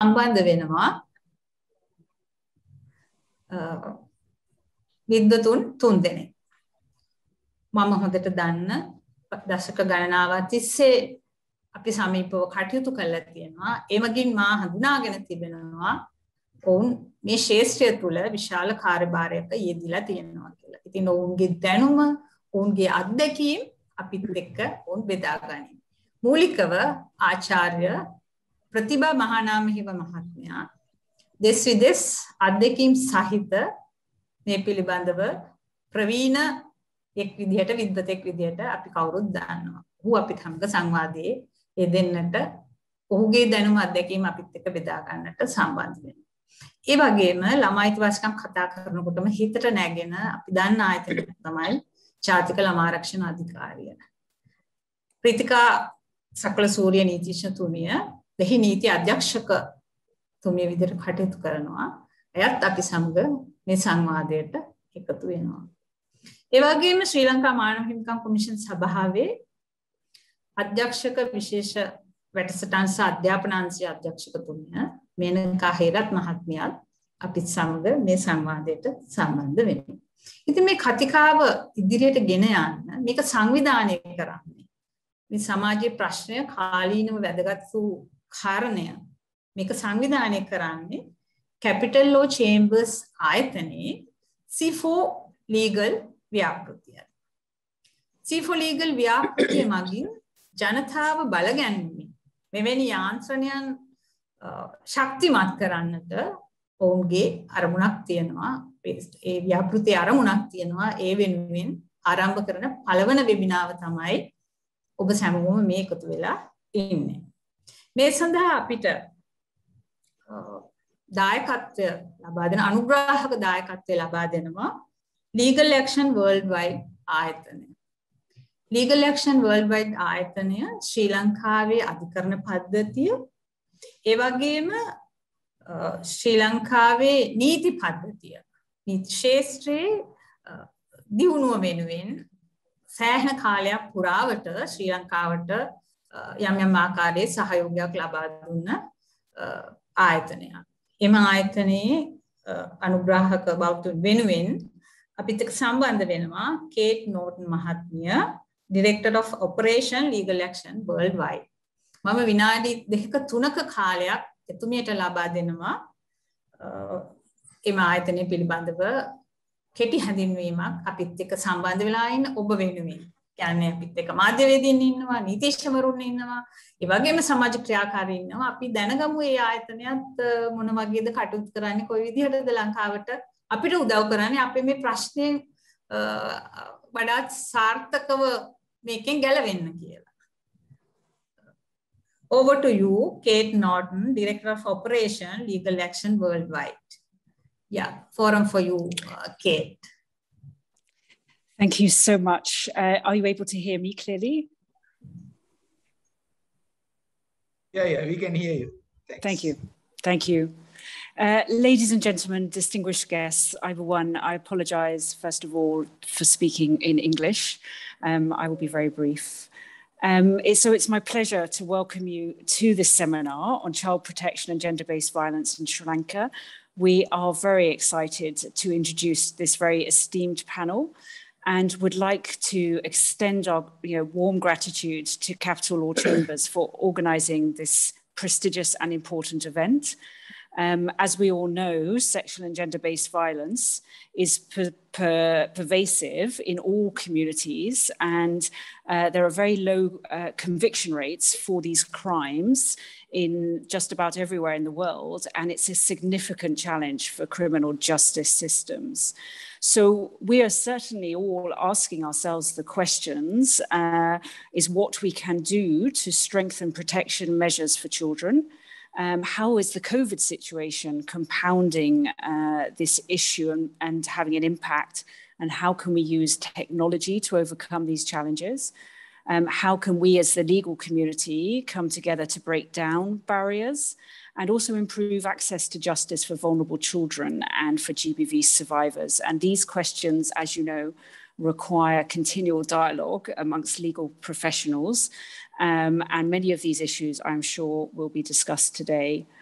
සම්බන්ධ වෙනවා විද්වතුන් 3 දෙනෙක්. මම හොඳට දන්න දශක ගණනාවක් තිස්සේ අපි සමීපව කටයුතු කරලා තියෙනවා. ඒ වගේම මා හඳුනාගෙන තිබෙනවා ඔවුන් මේ ශාස්ත්‍රය තුළ විශාල කාර්යභාරයක යෙදিলা තියෙනවා කියලා. ඉතින් ඔවුන්ගේ දැනුම, ඔවුන්ගේ අත්දැකීම් අපිත් එක්ක ඔවුන් බෙදා ගනිමු. මූලිකව ආචාර්ය ප්‍රතිභා මහානාමහිව මහත්මයා දෙස් විදෙස් අධ්‍යක්ීම් සහිත මේ පිළිබඳව ප්‍රවීණ එක් විදිහට විද්වතෙක් විදිහට අපි කවුරුත් දන්නවා. ඔහු අපිට හැමක සංවාදයේ යෙදෙන්නට ඔහුගේ දැනුම අධ්‍යක්ීම් අපිත් එක්ක බෙදා ගන්නට සම්බන්ධ වෙනවා. ඒ වගේම ළමයි අයිතිවාසිකම් කතා කරනකොටම හිතට නැගෙන අපි දන්න ආයතනය තමයි ජාතික ළමා ආරක්ෂණ අධිකාරිය. ප්‍රීතිකා සකල සූර්ය නීතිඥතුමිය දෙහි නීති අධ්‍යක්ෂක තුමිය විදිහට කටයුතු කරනවා. එයත් අපි සමග මේ සංවාදයට එකතු වෙනවා. ඒ වගේම ශ්‍රී ලංකා මානව හිමිකම් කොමිෂන් සභාවේ අධ්‍යක්ෂක විශේෂ වැඩසටහන් සහ අධ්‍යාපන අංශයේ අධ්‍යක්ෂකතුමිය මේනකා හේරත් මහත්මියත් අපිත් සමග මේ සංවාදයට සම්බන්ධ වෙනවා. ඉතින් මේ කතිකාව ඉදිරියට ගෙන යන්න මේක සංවිධානය කරන්නේ මේ සමාජයේ ප්‍රශ්නය කාලීනව වැදගත් වූ කාරණය මේක සංවිධානය කරන්නේ Capital Law Chambers ආයතනයේ C4 Legal ව්‍යාපෘතිය. C4 Legal ව්‍යාපෘතිය මගින් ජනතාව බලගැන්වීම මෙවැනි යාන්ත්‍රණයන් ශක්තිමත් කරන්නට ඔවුන්ගේ අරමුණක් තියෙනවා. ඒ ව්‍යාපෘතියේ අරමුණක් තියෙනවා. ඒ වෙනුවෙන් ආරම්භ කරන පළවන වෙබිනාව තමයි ඔබ සැමෝම මේ එකතු වෙලා ඉන්නේ. මේ සඳහා අපිට දායකත්වය ලබා දෙන අනුග්‍රාහක දායකත්වය ලබා දෙනවා Legal Action Worldwide ආයතනය. Legal Action Worldwide ආයතනය ශ්‍රී ලංකාවේ අධිකරණ පද්ධතිය ඒ වගේම ශ්‍රී ලංකාවේ නීති පද්ධතිය නීති ශාස්ත්‍රයේ දියුණුව වෙනුවෙන් සෑහෙන කාලයක් පුරාවට ශ්‍රී ලංකාවට යම් යම් ආකාරයේ සහයෝගයක් ලබා දුන්න ආයතනයක්. එම ආයතනයේ අනුග්‍රාහක බෞද්ධ වෙනුවෙන් අපිට සම්බන්ධ වෙනවා කේට් නෝටන් මහත්මිය, Director of Operation Legal Action Worldwide. මම විනාඩි 2-3ක කාලයක් එතුමියට ලබා දෙනවා එම ආයතනය පිළිබඳව කෙටි හැඳින්වීමක් අපිත් එක්ක සම්බන්ධ වෙලා ඉන්න ඔබ වෙනුවෙන්. කියන්නේ අපිත් එක්ක මාධ්‍යවේදීන් ඉන්නවා, නීතිඥවරුන් ඉන්නවා, ඒ වගේම සමාජ ක්‍රියාකාරී ඉන්නවා. අපි දැනගමු මේ ආයතනයත් මොන වගේද කටයුතු කරන්නේ, කොයි විදිහටද ලංකාවට අපිට උදව් කරන්නේ අපි මේ ප්‍රශ්නේ වඩාත් සාර්ථකව මේකෙන් ගැලවෙන්න කියලා. Over to you, Kate Norton, Director of Operation Legal Action Worldwide. Yeah, forum for you, Kate. Thank you so much. Are you able to hear me clearly? Yeah, we can hear you. Thanks. Thank you. Ladies and gentlemen, distinguished guests, I apologize, first of all, for speaking in English. I will be very brief. So it's my pleasure to welcome you to this seminar on child protection and gender-based violence in Sri Lanka. We are very excited to introduce this very esteemed panel and would like to extend our warm gratitude to Capital Law Chambers for organising this prestigious and important event. As we all know, sexual and gender-based violence is pervasive in all communities, and there are very low conviction rates for these crimes in just about everywhere in the world, and it's a significant challenge for criminal justice systems. So we are certainly all asking ourselves the questions, is what we can do to strengthen protection measures for children. How is the COVID situation compounding this issue and having an impact? And how can we use technology to overcome these challenges? How can we as the legal community come together to break down barriers and also improve access to justice for vulnerable children and for GBV survivors? And these questions, as you know, require continual dialogue amongst legal professionals. And many of these issues, I'm sure, will be discussed today.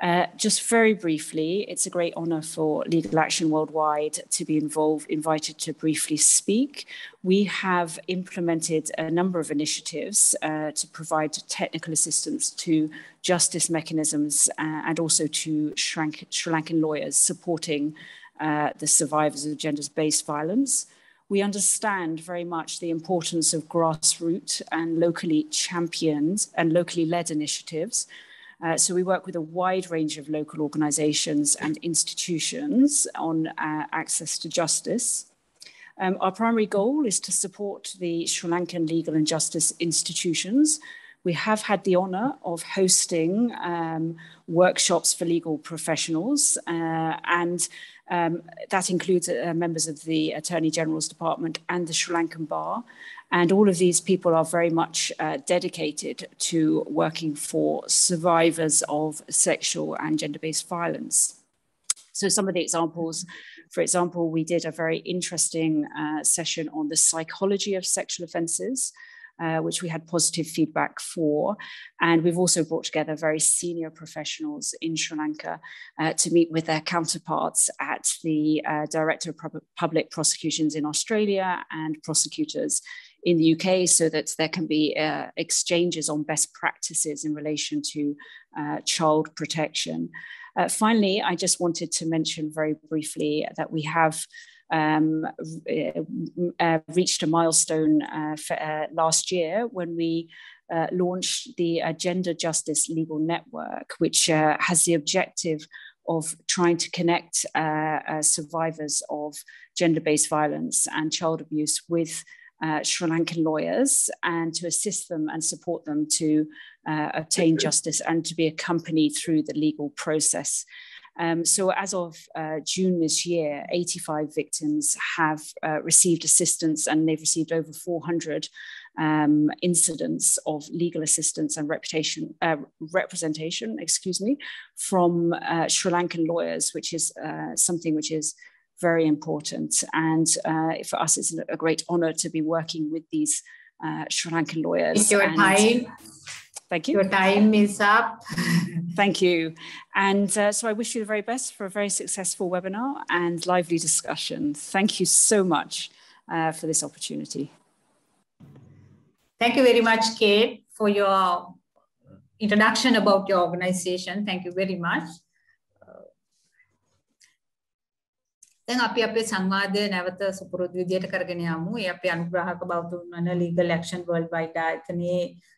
Just very briefly, it's a great honour for Legal Action Worldwide to be invited to briefly speak. We have implemented a number of initiatives to provide technical assistance to justice mechanisms and also to Sri Lankan lawyers supporting the survivors of gender-based violence. We understand very much the importance of grassroots and locally championed and locally led initiatives. So we work with a wide range of local organisations and institutions on access to justice. Our primary goal is to support the Sri Lankan legal and justice institutions. We have had the honour of hosting workshops for legal professionals and that includes members of the Attorney General's Department and the Sri Lankan Bar. And all of these people are very much dedicated to working for survivors of sexual and gender-based violence. So some of the examples, for example, we did a very interesting session on the psychology of sexual offences, which we had positive feedback for. And we've also brought together very senior professionals in Sri Lanka to meet with their counterparts at the Director of Public Prosecutions in Australia and prosecutors in the UK, so that there can be exchanges on best practices in relation to child protection. Finally, I just wanted to mention very briefly that we have reached a milestone last year when we launched the Gender Justice Legal Network, which has the objective of trying to connect survivors of gender-based violence and child abuse with Sri Lankan lawyers and to assist them and support them to obtain justice and to be accompanied through the legal process. So as of June this year, 85 victims have received assistance, and they've received over 400 incidents of legal assistance and representation, from Sri Lankan lawyers, which is something which is very important. And for us, it's a great honour to be working with these Sri Lankan lawyers. Thank you. Your time is up. Thank you. And so I wish you the very best for a very successful webinar and lively discussion. Thank you so much for this opportunity. Thank you very much, Kate, for your introduction about your organization. Thank you very much. දැන් අපි අපේ සංවාදය නැවත සුපුරුදු විදියට කරගෙන යමු. ඒ අපේ අනුග්‍රාහක බෞද්ධ වන Legal Action Worldwide ආයතනයේ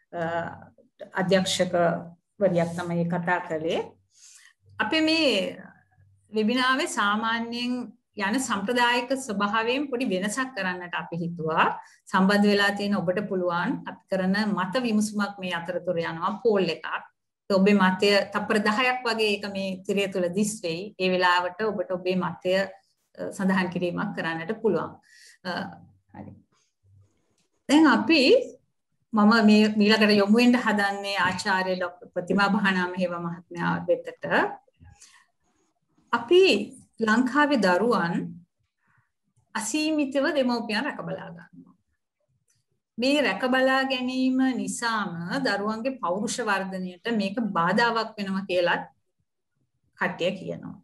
අධ්‍යක්ෂකවරියක් තමයි කතා කළේ. අපි මේ වෙබිනාවේ සාමාන්‍යයෙන් යන සම්ප්‍රදායික ස්වභාවයෙන් පොඩි වෙනසක් කරන්නට අපි හිතුවා. සම්බන්ධ වෙලා තියෙන ඔබට පුළුවන් අපි කරන මත විමසුමක් මේ අතරතුර යනවා පෝල් එකක්. ඔබේ මතය තප්පර 10ක් වගේ ඒක මේ තිරය තුල දිස් වෙයි. ඒ වෙලාවට ඔබට ඔබේ මතය සඳහන් කිරීමක් කරන්නට පුළුවන්. හරි. දැන් අපි මම මේ ඊළඟට යොමු වෙන්න හදන්නේ ආචාර්ය ડોક્ટર ප්‍රතිමා බහනාමහේව මහත්මයා වෙතට. අපි ලංකාවේ දරුවන් අසීමිතව දෙමව්පියන් රැකබලා ගන්නවා. මේ රැකබලා ගැනීම නිසාම දරුවන්ගේ පෞරුෂ වර්ධනයට මේක බාධාවක් වෙනවා කියලා කට්ටිය කියනවා.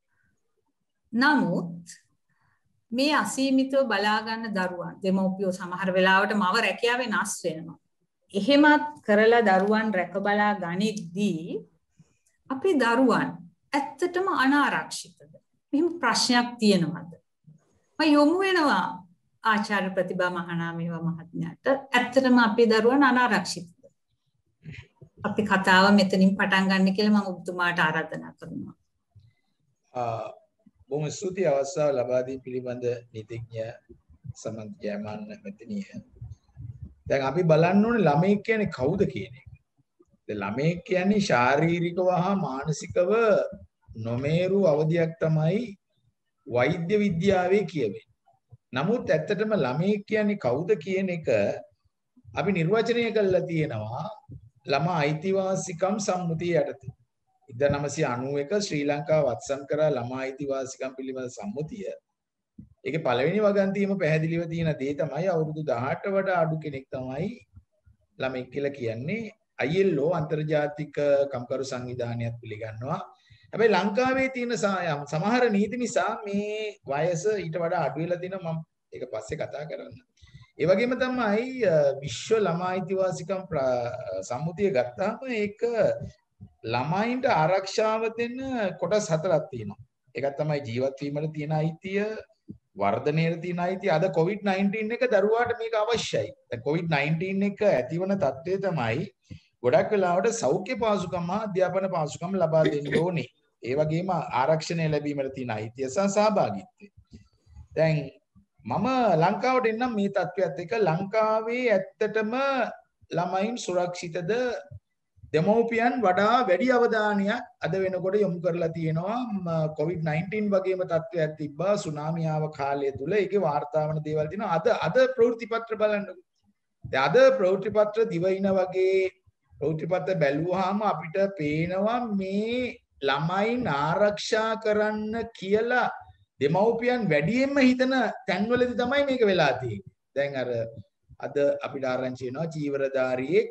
නමුත් මේ අසීමිතව බලා ගන්න දරුවන් දෙමව්පියෝ සමහර වෙලාවට මව රැකියාවේ නැස් වෙනවා. එහෙමත් කරලා දරුවන් රැකබලා ගනිද්දී අපේ දරුවන් ඇත්තටම අනාරක්ෂිතද? මෙහෙම ප්‍රශ්නයක් තියෙනවද? මම යොමු වෙනවා ආචාර්ය ප්‍රතිභා මහනාමේව මහත්මයාට. ඇත්තටම අපේ දරුවන් අනාරක්ෂිතද? අපි කතාව මෙතනින් පටන් ගන්න කියලා මම ඔබතුමාට ආරාධනා කරනවා. බොහොම ස්තුතියි අවස්ථාව ලබා දී පිළිබඳ නීතිඥ සමන්ත ජයමාන මෙතනිය. දැන් අපි බලන්න ඕනේ ළමෙක් කියන්නේ කවුද කියන එක. දැන් ළමෙක් කියන්නේ ශාරීරිකව හා මානසිකව නොමේරු අවධියක් තමයි වෛද්‍ය විද්‍යාවේ කියවෙන්නේ. නමුත් ඇත්තටම ළමෙක් කියන්නේ කවුද කියන එක අපි නිර්වචනය කරලා තියෙනවා ළමා අයිතිවාසිකම් සම්මුතිය යටතේ. 1991 ශ්‍රී ලංකාව වත්සන් කරා ළමා අයිතිවාසිකම් පිළිබඳ සම්මුතිය. ඒකේ පළවෙනි වගන්තියම පැහැදිලිව තියෙන දේ තමයි අවුරුදු 18ට වඩා අඩු කෙනෙක් තමයි ළමෙක් කියලා කියන්නේ ILO අන්තර්ජාතික කම්කරු සංවිධානයත් පිළිගන්නවා. හැබැයි ලංකාවේ තියෙන සමහර නීති නිසා මේ වයස ඊට වඩා අඩු වෙලා තියෙනවා. මම ඒක පස්සේ කතා කරන්න. ඒ වගේම තමයි විශ්ව ළමා අයිතිවාසිකම් සම්මුතිය ගත්තාම ඒක ළමයින්ට ආරක්ෂාව දෙන්න කොටස් 4ක් තියෙනවා. එකක් තමයි ජීවත් වීමට තියෙන අයිතිය, වර්ධනයට තියෙන අයිතිය. අද COVID-19 එක දරුවාට මේක අවශ්‍යයි. දැන් COVID-19 එක ඇතිවන තත්ත්වය තමයි ගොඩක් වෙලාවට සෞඛ්‍ය පහසුකම් හා අධ්‍යාපන පහසුකම් ලබා දෙන්න ඕනේ. ඒ වගේම ආරක්ෂණය ලැබීමට තියෙන අයිතිය සහ සහභාගීත්වය. දැන් මම ලංකාවට එන්නම් මේ තත්ත්වයත් එක්ක. ලංකාවේ ඇත්තටම ළමයින් සුරක්ෂිතද? දෙමව්පියන් වඩා වැඩි අවධානයක් අද වෙනකොට යොමු කරලා තියෙනවා. COVID-19 වගේම තත්ත්වයක් තිබ්බා සුනාමි ආව කාලය තුල. ඒකේ වාර්තා වන දේවල් තියෙනවා. අද ප්‍රවෘත්ති පත්‍ර බලන්නකො. දැන් අද ප්‍රවෘත්ති පත්‍ර දිවයින වගේ ප්‍රවෘත්ති පත්‍ර බැලුවාම අපිට පේනවා මේ ළමයින් ආරක්ෂා කරන්න කියලා දෙමව්පියන් වැඩියෙන්ම හිතන තැන්වලදී තමයි මේක වෙලා තියෙන්නේ. දැන් අද අපිට ආරංචි වෙනවා චීවරධාරියෙක්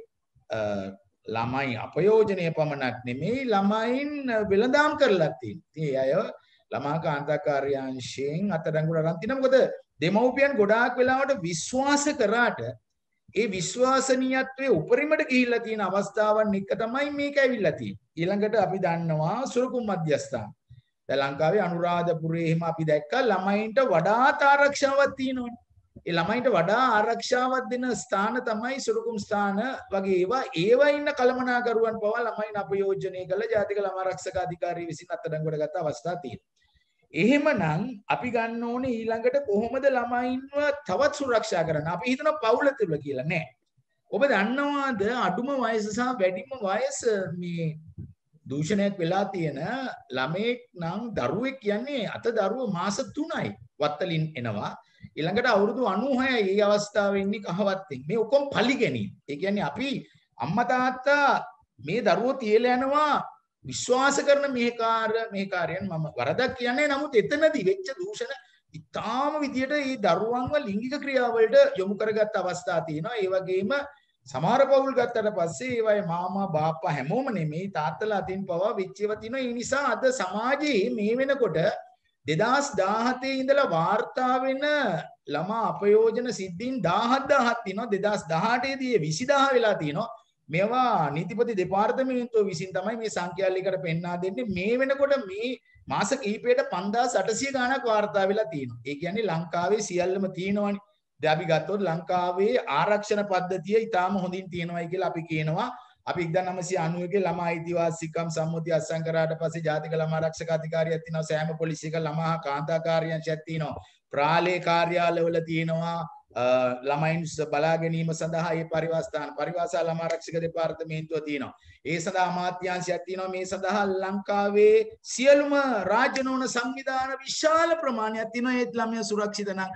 ළමයි අපයෝජනය පමණක් නෙමෙයි ළමයින් වෙළඳාම් කරලා තියෙනවා. ඉතින් ඒ අය ළමා කාන්තාකාර්යාංශයෙන් අත්අඩංගුවට අරන් තිනවා. මොකද දෙමව්පියන් ගොඩාක් වෙලාවට විශ්වාස කරාට ඒ විශ්වාසනීයත්වයේ උපරිමට ගිහිල්ලා තියෙන අවස්ථාවන් එක තමයි මේක ඇවිල්ලා තියෙන්නේ. ඊළඟට අපි දන්නවා සුරකුම් මධ්‍යස්ථාන. දැන් ලංකාවේ අනුරාධපුරයේ එහෙම අපි දැක්කා ළමයින්ට වඩාත් ආරක්ෂාවක් තියෙනවනේ. ඒ ළමයින්ට වඩා ආරක්ෂාවක් දෙන ස්ථාන තමයි සුරකුම් ස්ථාන වගේ ඒවා ඉන්න කළමනාකරුවන් පවා ළමයින් අපයෝජනය කළ ජාතික ළමා ආරක්ෂක අධිකාරිය විසින් අත්අඩංගුවට ගත්ත අවස්ථා තියෙනවා. එහෙමනම් අපි ගන්න ඕනේ ඊළඟට කොහොමද ළමයින්ව තවත් සුරක්ෂා කරන්න. අපි හිතන පවුල තුල කියලා නෑ. ඔබ දන්නවාද අඩුම වයස සහ වැඩිම වයස මේ දූෂණයක් වෙලා තියෙන ළමෙක් නම් දරුවෙක් කියන්නේ අත දරුව මාස 3යි වත්තලින් එනවා. ඊළඟට අවුරුදු 96යි මේ අවස්ථාවේ ඉන්නේ කහවත්තෙන්. මේ ඔක්කොම පලි ගැනීම. ඒ කියන්නේ අපි අම්මා තාත්තා මේ දරුවෝ තියලා යනවා විශ්වාස කරන මේකාරයන් මම වරදක් කියන්නේ. නමුත් එතනදී වෙච්ච දූෂණ ඉතාම විදියට මේ දරුවන්ව ලිංගික ක්‍රියාවලට යොමු කරගත් අවස්ථා තියෙනවා. ඒ වගේම සමහර පවුල් ගත්තට පස්සේ ඒවයි මාමා බාප්පා හැමෝම නෙමෙයි තාත්තලා අතින් පවා වෙච්ච ඒවා තියෙනවා. ඒ නිසා අද සමාජයේ මේ වෙනකොට 2017 ඉඳලා වාර්තා වෙන ළමා අපයෝජන සිද්ධීන් 17000ක් තියෙනවා. 2018 දී 20000 වෙලා තියෙනවා. මේවා නීතිපති දෙපාර්තමේන්තුව විසින් තමයි මේ සංඛ්‍යා ලේඛට පෙන්වා දෙන්නේ. මේ වෙනකොට මේ මාස කිහිපයකට 5800 ගණක් වාර්තා වෙලා තියෙනවා. ඒ කියන්නේ ලංකාවේ සියල්ලම තියෙනවනේ. දැන් අපි ගත්තොත් ලංකාවේ ආරක්ෂණ පද්ධතිය ඉතාම හොඳින් තියෙනවායි කියලා අපි කියනවා. අපි 1991 ළමා අයිතිවාසිකම් සම්මුතිය අත්සන් කරාට පස්සේ ජාතික ළමා ආරක්ෂක අධිකාරියක් තියෙනවා. සෑම පොලිසියක ළමා කාන්තා කාර්යාංශයක් තියෙනවා. ප්‍රාලේ කාර්යාලවල තියෙනවා. ළමයින් බලා ගැනීම සඳහා ඒ පරිවාසා ළමා ආරක්ෂක දෙපාර්තමේන්තුව තියෙනවා. ඒ සඳහා අමාත්‍යාංශයක් තියෙනවා. මේ සඳහා ලංකාවේ සියලුම රාජ්‍ය නොවන සංවිධාන විශාල ප්‍රමාණයක් තියෙනවා. ඒත් ළමයා සුරක්ෂිත නම්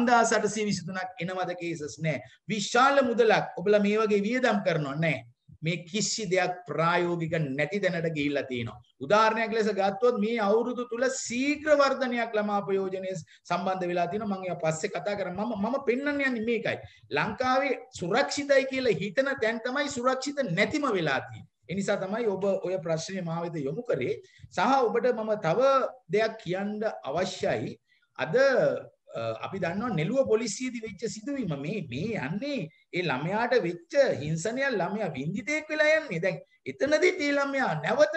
5823ක් එනවද කේසස් නැහැ. විශාල මුදලක් ඔබලා මේ වගේ වියදම් කරනවා නැහැ. මේ කිසි දෙයක් ප්‍රායෝගික නැති තැනට ගිහිල්ලා තියෙනවා. උදාහරණයක් ලෙස ගත්තොත් මේ අවුරුදු තුල ශීඝ්‍ර වර්ධනයක් ළමා අපයෝජනයේ සම්බන්ධ වෙලා තියෙනවා. මම ඒවා පස්සේ කතා කරා. මම පෙන්වන්න යන්නේ මේකයි. ලංකාවේ සුරක්ෂිතයි කියලා හිතන තැන් තමයි සුරක්ෂිත නැතිම වෙලා තියෙන්නේ. ඒ නිසා තමයි ඔබ ඔය ප්‍රශ්නේ මා වෙත යොමු කරේ. සහ ඔබට මම තව දෙයක් කියන්න අවශ්‍යයි. අද අපි දන්නවා නෙළුව පොලිසියේදී වෙච්ච සිදුවීම මේ යන්නේ ඒ ළමයාට වෙච්ච හිංසනය ළමයා වින්දිතෙක් වෙලා යන්නේ. දැන් එතනදිත් ඒ ළමයා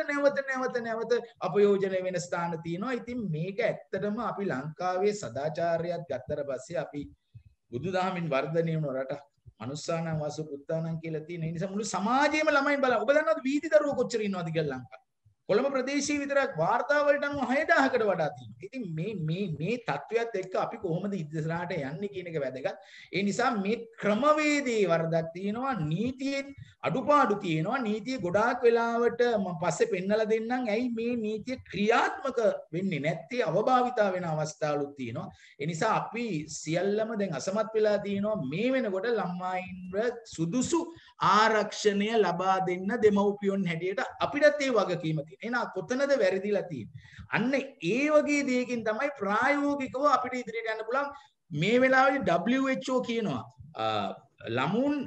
නැවත අපයෝජන වෙන ස්ථාන තියෙනවා. ඉතින් මේක ඇත්තටම අපි ලංකාවේ සදාචාරයක් ගත්තට පස්සේ අපි බුදුදහමින් වර්ධනය වුණ රටක්. මනුස්සානම් වසු පුත්තානම් කියලා තියෙන. ඒ නිසා මුළු සමාජයේම ළමයින් බලන්න. ඔබ දන්නවද වීදි දරුවෝ කොච්චර ඉන්නවද කියලා ලංකාවේ? කොළඹ ප්‍රදේශයේ විතරක් වාර්තා වලට අනුව 6000කට වඩා තියෙනවා. ඉතින් මේ තත්වයක් එක්ක අපි කොහොමද ඉස්සරහට යන්නේ කියන එක වැදගත්. ඒ නිසා මේ ක්‍රමවේදයේ වරදක් තියෙනවා, නීතියේ අඩුපාඩු තියෙනවා. නීතිය ගොඩාක් වෙලාවට මම පස්සේ පෙන්නලා දෙන්නම්. ඇයි මේ නීතිය ක්‍රියාත්මක වෙන්නේ නැත්තේ? අවභාවිතා වෙන අවස්ථාවලුත් තියෙනවා. ඒ නිසා අපි සියල්ලම දැන් අසමත් වෙලා තියෙනවා. මේ වෙනකොට ළමයින්ව සුදුසු ආරක්ෂණය ලබා දෙන්න දෙමව්පියන් හැටියට අපිටත් ඒ වගකීම තියෙනවා. එහෙනම් කොතනද වැරදිලා තියෙන්නේ? අන්න ඒ වගේ දෙයකින් තමයි ප්‍රායෝගිකව අපිට ඉදිරියට යන්න පුළුවන්. මේ වෙලාවේ WHO කියනවා ළමුන්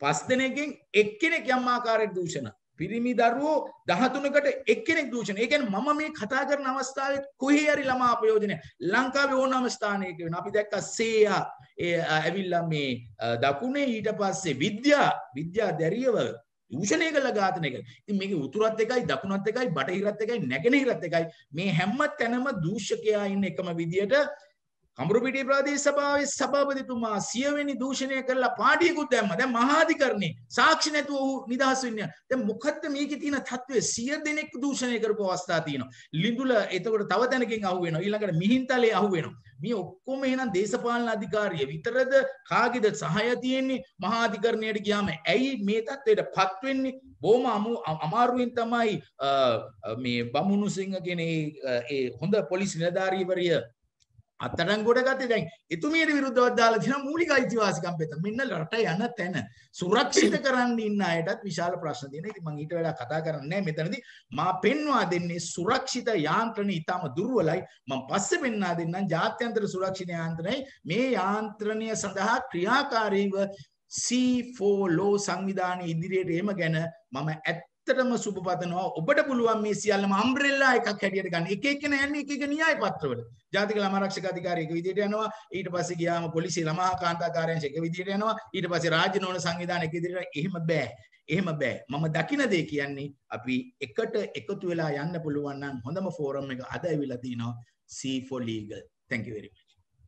5 දෙනෙක්ගෙන් එක්කෙනෙක් යම් ආකාරයකට දූෂණ. පිරිමි දරුවෝ 13කට එක්කෙනෙක් දූෂණ. ඒ කියන්නේ මම මේ කතා කරන අවස්ථාවේ කොහේ හරි ළමා අපයෝජනය ලංකාවේ ඕනම ස්ථානයක වෙන. අපි දැක්ක සේයා ඇවිල්ලා මේ දකුණේ ඊට පස්සේ විද්‍යා දැරියව දූෂණය කළ ඝාතනය කළා. ඉතින් මේකේ උතුරත් එකයි දකුණත් එකයි බටහිරත් එකයි නැගෙනහිරත් එකයි මේ හැම තැනම දූෂකයා ඉන්න එකම විදියට කඹුරුපිටිය ප්‍රාදේශ සභාවේ සභාපතිතුමා 100 වෙනි දූෂණය කරලා පාඩියකුත් දැම්මා. දැන් මහාධිකරණේ සාක්ෂි නැතුව ඔහු නිදහස් වෙන්නේ. දැන් මොකද්ද මේකේ තියෙන තත්ත්වය? 100 දෙනෙක් දූෂණය කරපු අවස්ථා තියෙනවා. ලිඳුල එතකොට තව තැනකින් අහු වෙනවා. ඊළඟට මිහින්තලේ අහු වෙනවා. මේ ඔක්කොම එහෙනම් දේශපාලන අධිකාරිය විතරද කාගේද සහාය තියෙන්නේ? මහාධිකරණයට ගියාම ඇයි මේ තත්ත්වයටපත් වෙන්නේ? බොහොම අමාරුවෙන් තමයි මේ බමුණු සිංහ කියන ඒ හොඳ පොලිස් නිලධාරීවරිය අත්අඩංගුවට ගත්තේ. දැන් එතුමියට විරුද්ධව දාලා තියෙන මූලික අයිතිවාසිකම් පෙත මෙන්න රට යන තැන සුරක්ෂිත කරන්න ඉන්න අයටත් විශාල ප්‍රශ්න තියෙනවා. ඉතින් මම ඊට වඩා කතා කරන්නේ නැහැ මෙතනදී. මා පෙන්වා දෙන්නේ සුරක්ෂිත යාන්ත්‍රණ ඊටම දුර්වලයි. මම පස්සේ පෙන්වා දෙන්නම් ජාත්‍යන්තර සුරක්ෂිත යාන්ත්‍රණයි මේ යාන්ත්‍රණය සඳහා ක්‍රියාකාරීව C4 law සංවිධානයේ ඉදිරියට එම ගැන මම ඇත්තටම සුබ පතනවා. ඔබට පුළුවන් මේ සියල්ලම අම්බ්‍රෙල්ලා එකක් හැටියට ගන්න. එක එක්කෙනා යන්නේ එක එක න්‍යාය පත්‍රවල. ජාතික ළමා ආරක්ෂක අධිකාරිය එක විදියට යනවා. ඊට පස්සේ ගියාම පොලිසිය ළමා කාන්තා කාර්යාංශය එක විදියට යනවා. ඊට පස්සේ රාජ්‍ය නොවන සංවිධාන එක විදියට. එහෙම බෑ. මම දකින දේ කියන්නේ අපි එකට එකතු වෙලා යන්න පුළුවන් නම් හොඳම ෆෝරම් එක අද ඇවිල්ලා තිනවා C4 legal. Thank you very much.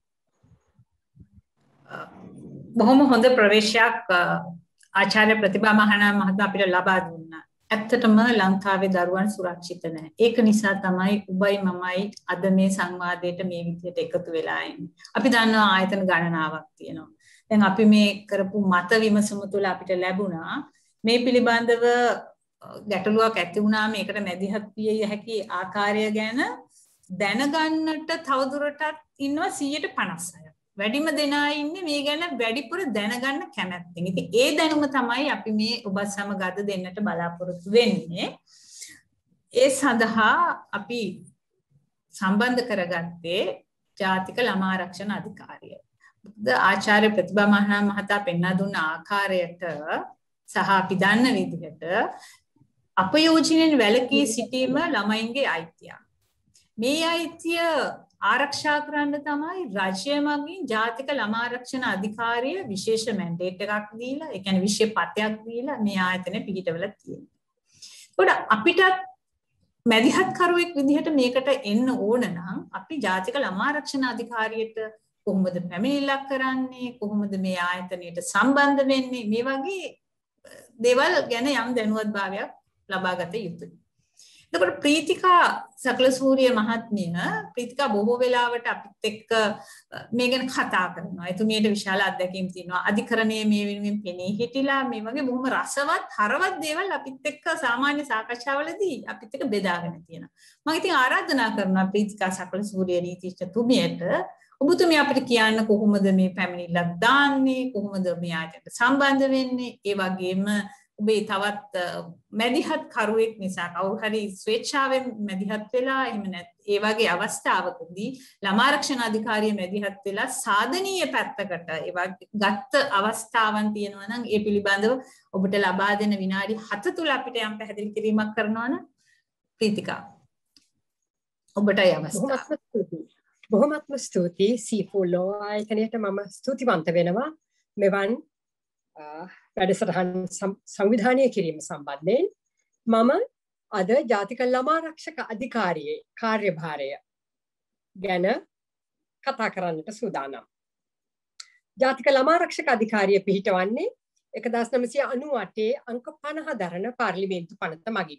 බොහොම හොඳ ප්‍රවේශයක් ආචාර්ය ප්‍රතිභා මහානායක මහත්මයා අපිට ලබා දුන්නා. ඇත්තටම ලංකාවේ දරුවන් සුරක්ෂිත නැහැ. ඒක නිසා තමයි ඔබයි මමයි අද මේ සංවාදයට මේ විදිහට එකතු වෙලා ඉන්නේ. අපි දන්නවා ආයතන ගණනාවක් තියෙනවා. දැන් අපි මේ කරපු මත විමසුම තුළ අපිට ලැබුණා මේ පිළිබඳව ගැටලුවක් ඇති වුණාම ඒකට මැදිහත් විය හැකි ආකාරය ගැන දැනගන්නට තවදුරටත් ඉන්නවා 156. වැඩිම දෙනා ඉන්නේ මේ ගැන වැඩිපුර දැනගන්න කැමැත්තෙන්. ඉතින් ඒ දැනුම තමයි අපි මේ ඔබ සමග අද දෙන්නට බලාපොරොත්තු වෙන්නේ. ඒ සඳහා අපි සම්බන්ධ කරගත්තේ ජාතික ළමා ආරක්ෂණ අධිකාරිය. ආචාර්ය ප්‍රතිභා මහානායක මහතා පෙන්වා දුන්න ආකාරයට සහ අපි දන්න විදිහට අපයෝජනෙන් වැළකී සිටීම ළමයින්ගේ අයිතියක්. මේ අයිතිය ආරක්ෂා කරන්න තමයි රජය මගින් ජාතික ළමා ආරක්ෂණ අධිකාරිය විශේෂ මැන්ඩේට් එකක් දීලා, ඒ කියන්නේ විශේෂ පත්‍යක් දීලා මේ ආයතනය පිහිටවලා තියෙනවා. ඒකට අපිට මැදිහත් කරුවෙක් විදිහට මේකට එන්න ඕන නම් අපි ජාතික ළමා ආරක්ෂණ අධිකාරියට කොහොමද පැමිණිල්ලක් කරන්නේ, කොහොමද මේ ආයතනයට සම්බන්ධ වෙන්නේ, මේ වගේ දේවල් ගැන යම් දැනුවත්භාවයක් ලබා ගත යුතුයි. එතකොට ප්‍රීතිකා සකලසූරිය මහත්මිය ප්‍රීතිකා බොහෝ වෙලාවට අපිත් එක්ක මේ ගැන කතා කරනවා. එතුමියට විශාල අත්දැකීම් තියෙනවා. අධිකරණයේ මේ වෙනුවෙන් පෙනී හිටිලා මේ වගේ බොහොම රසවත් හරවත් දේවල් අපිත් එක්ක සාමාන්‍ය සාකච්ඡාවලදී අපිත් එක්ක බෙදාගෙන තියෙනවා. මම ඉතින් ආරාධනා කරනවා ප්‍රීතිකා සකලසූරිය නීතිඥතුමියට ඔබතුමිය අපිට කියන්න කොහොමද මේ පැමිණිල්ලක් දාන්නේ, කොහොමද මේ ආයතනයට සම්බන්ධ වෙන්නේ, ඒ වගේම ඔබේ තවත් මැදිහත් කරුවෙක් නිසා කවුරු හරි ස්වේච්ඡාවෙන් මැදිහත් වෙලා එහෙම නැත්නම් ඒ වගේ අවස්ථාවකදී ළමා ආරක්ෂණ අධිකාරිය මැදිහත් වෙලා සාධනීය පැත්තකට ඒවා ගත්ත අවස්ථාවන් තියෙනවා නම් ඒ පිළිබඳව ඔබට ලබා දෙන විනාඩි 7 තුල අපිට යම් පැහැදිලි කිරීමක් කරනවා නම් ප්‍රීතිකා ඔබටයි අවස්ථාව. බොහොමත්ම ස්තුතියි C4 law ආයතනයට මම ස්තුතිවන්ත වෙනවා මෙවන් වැඩසටහන් සංවිධානය කිරීම සම්බන්ධයෙන්. මම අද ජාතික ළමා ආරක්ෂක අධිකාරියේ කාර්යභාරය ගැන කතා කරන්නට සූදානම්. ජාතික ළමා ආරක්ෂක අධිකාරිය පිහිටවන්නේ 1998 අංක 50 දරන පාර්ලිමේන්තු පනත මගින්.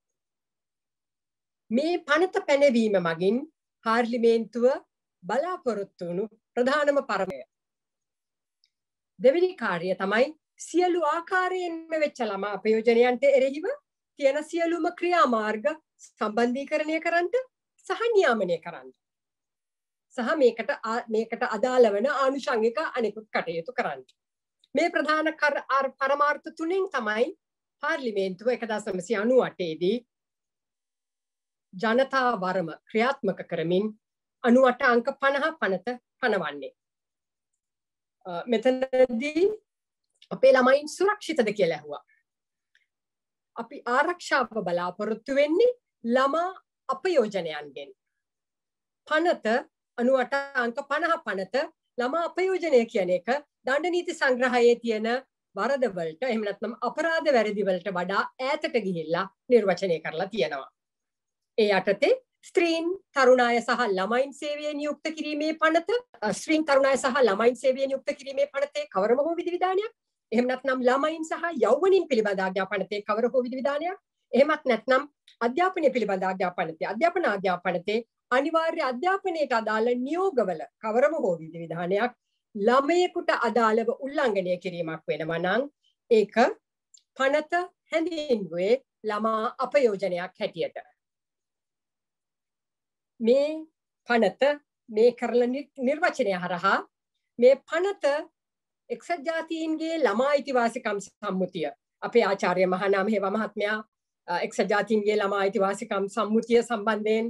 මේ පනත පැනවීම මගින් පාර්ලිමේන්තුව බලාපොරොත්තු වුණු ප්‍රධානම පරමය දෙවෙනි කාර්යය තමයි සියලු ආකාරයෙන්ම වෙච්ච ළමා අපයෝජනයන්ට එරෙහිව තියෙන සියලුම ක්‍රියාමාර්ග සම්බන්ධීකරණය කරන්නට සහ නියාමනය කරන්න. සහ මේකට අදාළ වන ආනුෂංගික අනෙකුත් කටයුතු කරන්න. මේ ප්‍රධාන පරමාර්ථ තුනෙන් තමයි පාර්ලිමේන්තුව 1998 දී ජනතා වරම ක්‍රියාත්මක කරමින් 98 අංක 50 පනත පනවන්නේ. මෙතනදී අපේ ළමයින් සුරක්ෂිතද කියලා ඇහුවා. අපි ආරක්ෂාව බලාපොරොත්තු වෙන්නේ ළමා අපයෝජනයන්ගෙන්. පනත 98 අංක 50 පනත ළමා අපයෝජනය කියන එක දණ්ඩ නීති සංග්‍රහයේ තියෙන වරද වලට එහෙම නැත්නම් අපරාධ වැරදි වලට වඩා ඈතට ගිහිල්ලා නිර්වචනය කරලා තියෙනවා. ඒ යටතේ ස්ත්‍රීන් තරුණ අය සහ ළමයින් සේවයේ නියුක්ත කිරීමේ පනත, ස්ත්‍රීන් තරුණ අය සහ ළමයින් සේවයේ නියුක්ත කිරීමේ පනතේ කවරම හෝ විධිවිධානයක්, එහෙම නැත්නම් ළමයින් සහ යෞවනින් පිළිබඳ ආඥාපනතේ කවර හෝ විධිවිධානයක්, එහෙමත් නැත්නම් අධ්‍යාපනය පිළිබඳ ආඥාපනතේ, අධ්‍යාපන ආඥාපනතේ අනිවාර්ය අධ්‍යාපනයට අදාළ නියෝගවල කවරම හෝ විධිවිධානයක් ළමයෙකුට අදාළව උල්ලංඝනය කිරීමක් වෙනවා නම් ඒක පනත හැඳින්වුවේ ළමා අපයෝජනයක් හැටියට. මේ පනත මේ කරන නිර්වචනය හරහා මේ පනත එක්සත් ජාතීන්ගේ ළමා අයිතිවාසිකම් සම්මුතිය, අපේ ආචාර්ය මහානාම හේවා මහත්මයා එක්සත් ජාතීන්ගේ ළමා අයිතිවාසිකම් සම්මුතිය සම්බන්ධයෙන්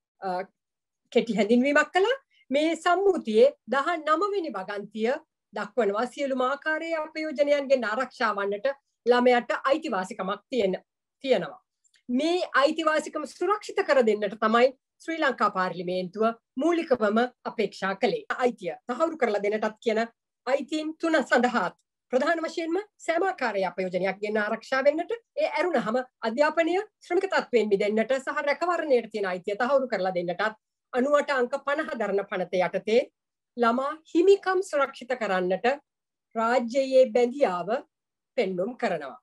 කෙටි හැඳින්වීමක් කළා. මේ සම්මුතියේ 19 වෙනි වගන්තිය දක්වනවා සියලුම ආකාරයේ අපයෝජනයන්ගෙන් ආරක්ෂා වන්නට ළමයට අයිතිවාසිකමක් තියෙනවා. මේ අයිතිවාසිකම සුරක්ෂිත කර දෙන්නට තමයි ශ්‍රී ලංකා පාර්ලිමේන්තුව මූලිකවම අපේක්ෂා කළේ. අයිතිය තහවුරු කරලා දෙන්නටත් කියන අයිතීන් 3 සඳහාත් ප්‍රධාන වශයෙන්ම සෑම ආකාරයේ අපයෝජනයක් ගෙන ආරක්ෂා වෙන්නට, ඒ ඇරුණහම අධ්‍යාපනය ශ්‍රමික තත්ත්වයෙන් මිදෙන්නට සහ රැකවරණයට තියෙන අයිතිය තහවුරු කරලා දෙන්නටත් 98 අංක 50 දරන පනත යටතේ ළමා හිමිකම් සුරක්ෂිත කරන්නට රාජ්‍යයේ බැඳියාව පෙන්නුම් කරනවා.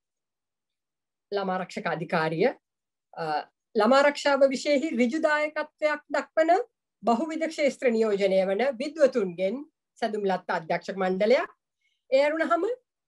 ළමා ආරක්ෂක අධිකාරිය ළමා ආරක්ෂාව විශේෂ ඍජු දායකත්වයක් දක්වන බහුවිධ ක්ෂේත්‍ර නියෝජනය වන විද්වතුන්ගෙන් සැදුම් ලත් අධ්‍යක්ෂක මණ්ඩලයක්. ඒ අනුනහම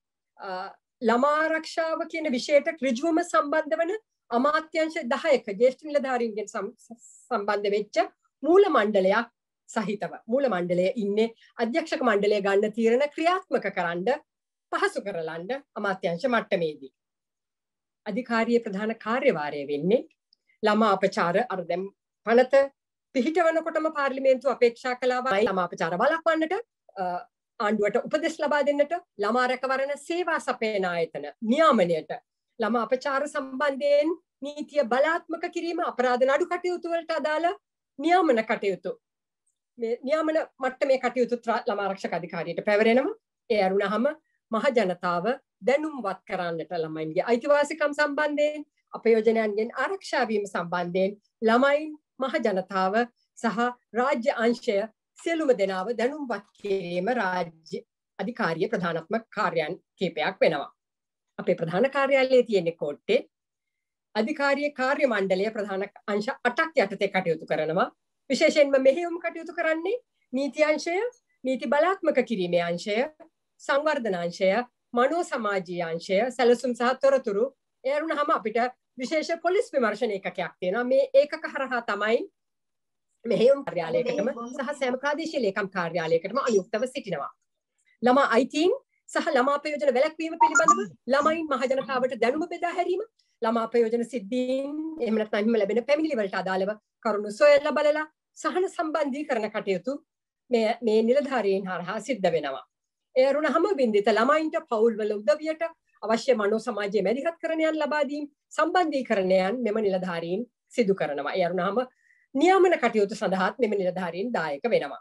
ළමා ආරක්ෂාව කියන විෂයට ඍජුවම සම්බන්ධ වන අමාත්‍යංශ 10ක ජ්‍යෙෂ්ඨ නිලධාරීන්ගෙන් සම්බන්ධ වෙච්ච මූල මණ්ඩලයක් සහිතව මූල මණ්ඩලයේ ඉන්නේ අධ්‍යක්ෂක මණ්ඩලය ගන්න තීරණ ක්‍රියාත්මක කරන්න පහසු කරලන්න අමාත්‍යංශ මට්ටමේදී. අධිකාරියේ ප්‍රධාන කාර්යභාරය වෙන්නේ ළමා අපචාර අර දැන් පනත පිහිටවනකොටම පාර්ලිමේන්තුව අපේක්ෂා කළා වයි ළමා අපචාර වළක්වන්නට, ආණ්ඩුවට උපදෙස් ලබා දෙන්නට, ළමා රැකවරණ සේවා සපයන ආයතන නියාමනයට, ළමා අපචාර සම්බන්ධයෙන් නීතිය බලාත්මක කිරීම, අපරාධ නඩු කටයුතු වලට අදාළ නියාමන කටයුතු, මේ නියාමන මට්ටමේ කටයුතු ළමා ආරක්ෂක අධිකාරියට පැවරෙනවා. ඒ අරුණහම මහ ජනතාව දැනුම්වත් කරන්නට ළමයින්ගේ අයිතිවාසිකම් සම්බන්ධයෙන්, අපයෝජනයන්ගෙන් ආරක්ෂා වීම සම්බන්ධයෙන් ළමයින්, මහ ජනතාව සහ රාජ්‍ය අංශය සියලුම දෙනාව දැනුම්වත් කිරීම රාජ්‍ය අධිකාරියේ ප්‍රධානත්මක කාර්යයන් කීපයක් වෙනවා. අපේ ප්‍රධාන කාර්යාලයේ තියෙන කෝට්ටේ අධිකාරියේ කාර්ය මණ්ඩලය ප්‍රධාන අංශ 8ක් යටතේ කටයුතු කරනවා. විශේෂයෙන්ම මෙහෙයුම් කටයුතු කරන්නේ නීති අංශය, නීති බලාත්මක කිරීමේ අංශය, සංවර්ධන අංශය, මනෝ සමාජීය අංශය, සැලසුම් සහ තොරතුරු. ඒ වුණාම අපිට විශේෂ පොලිස් විමර්ශන ඒකකයක් තියෙනවා. මේ ඒකක හරහා තමයි මෙහෙයුම් කාර්යාලයකටම සහ සෑම ප්‍රාදේශීය ලේකම් කාර්යාලයකටම අයුක්තව සිටිනවා. ළමා අයිතීන් සහ ළමා අපයෝජන වැළැක්වීම පිළිබඳව ළමයින් මහ ජනතාවට දැනුම බෙදා හැරීම, ළමා අපයෝජන සිද්ධීන් එහෙම නැත්නම් ලැබෙන පැමිණිලි වලට අදාළව කරුණු සොයලා බලලා සහන සම්බන්ධීකරණ කටයුතු මේ නිලධාරීන් හරහා සිද්ධ වෙනවා. ඒ වුණාම වින්දිත ළමයින්ට පවුල්වල උදවියට අවශ්‍ය මනෝ සමාජයේ මැදිහත්කරණයන් ලබා දීම සම්බන්ධීකරණයන් මෙම නිලධාරීන් සිදු කරනවා. ඒ වුණාම නියාමන කටයුතු සඳහාත් මෙම නිලධාරීන් දායක වෙනවා.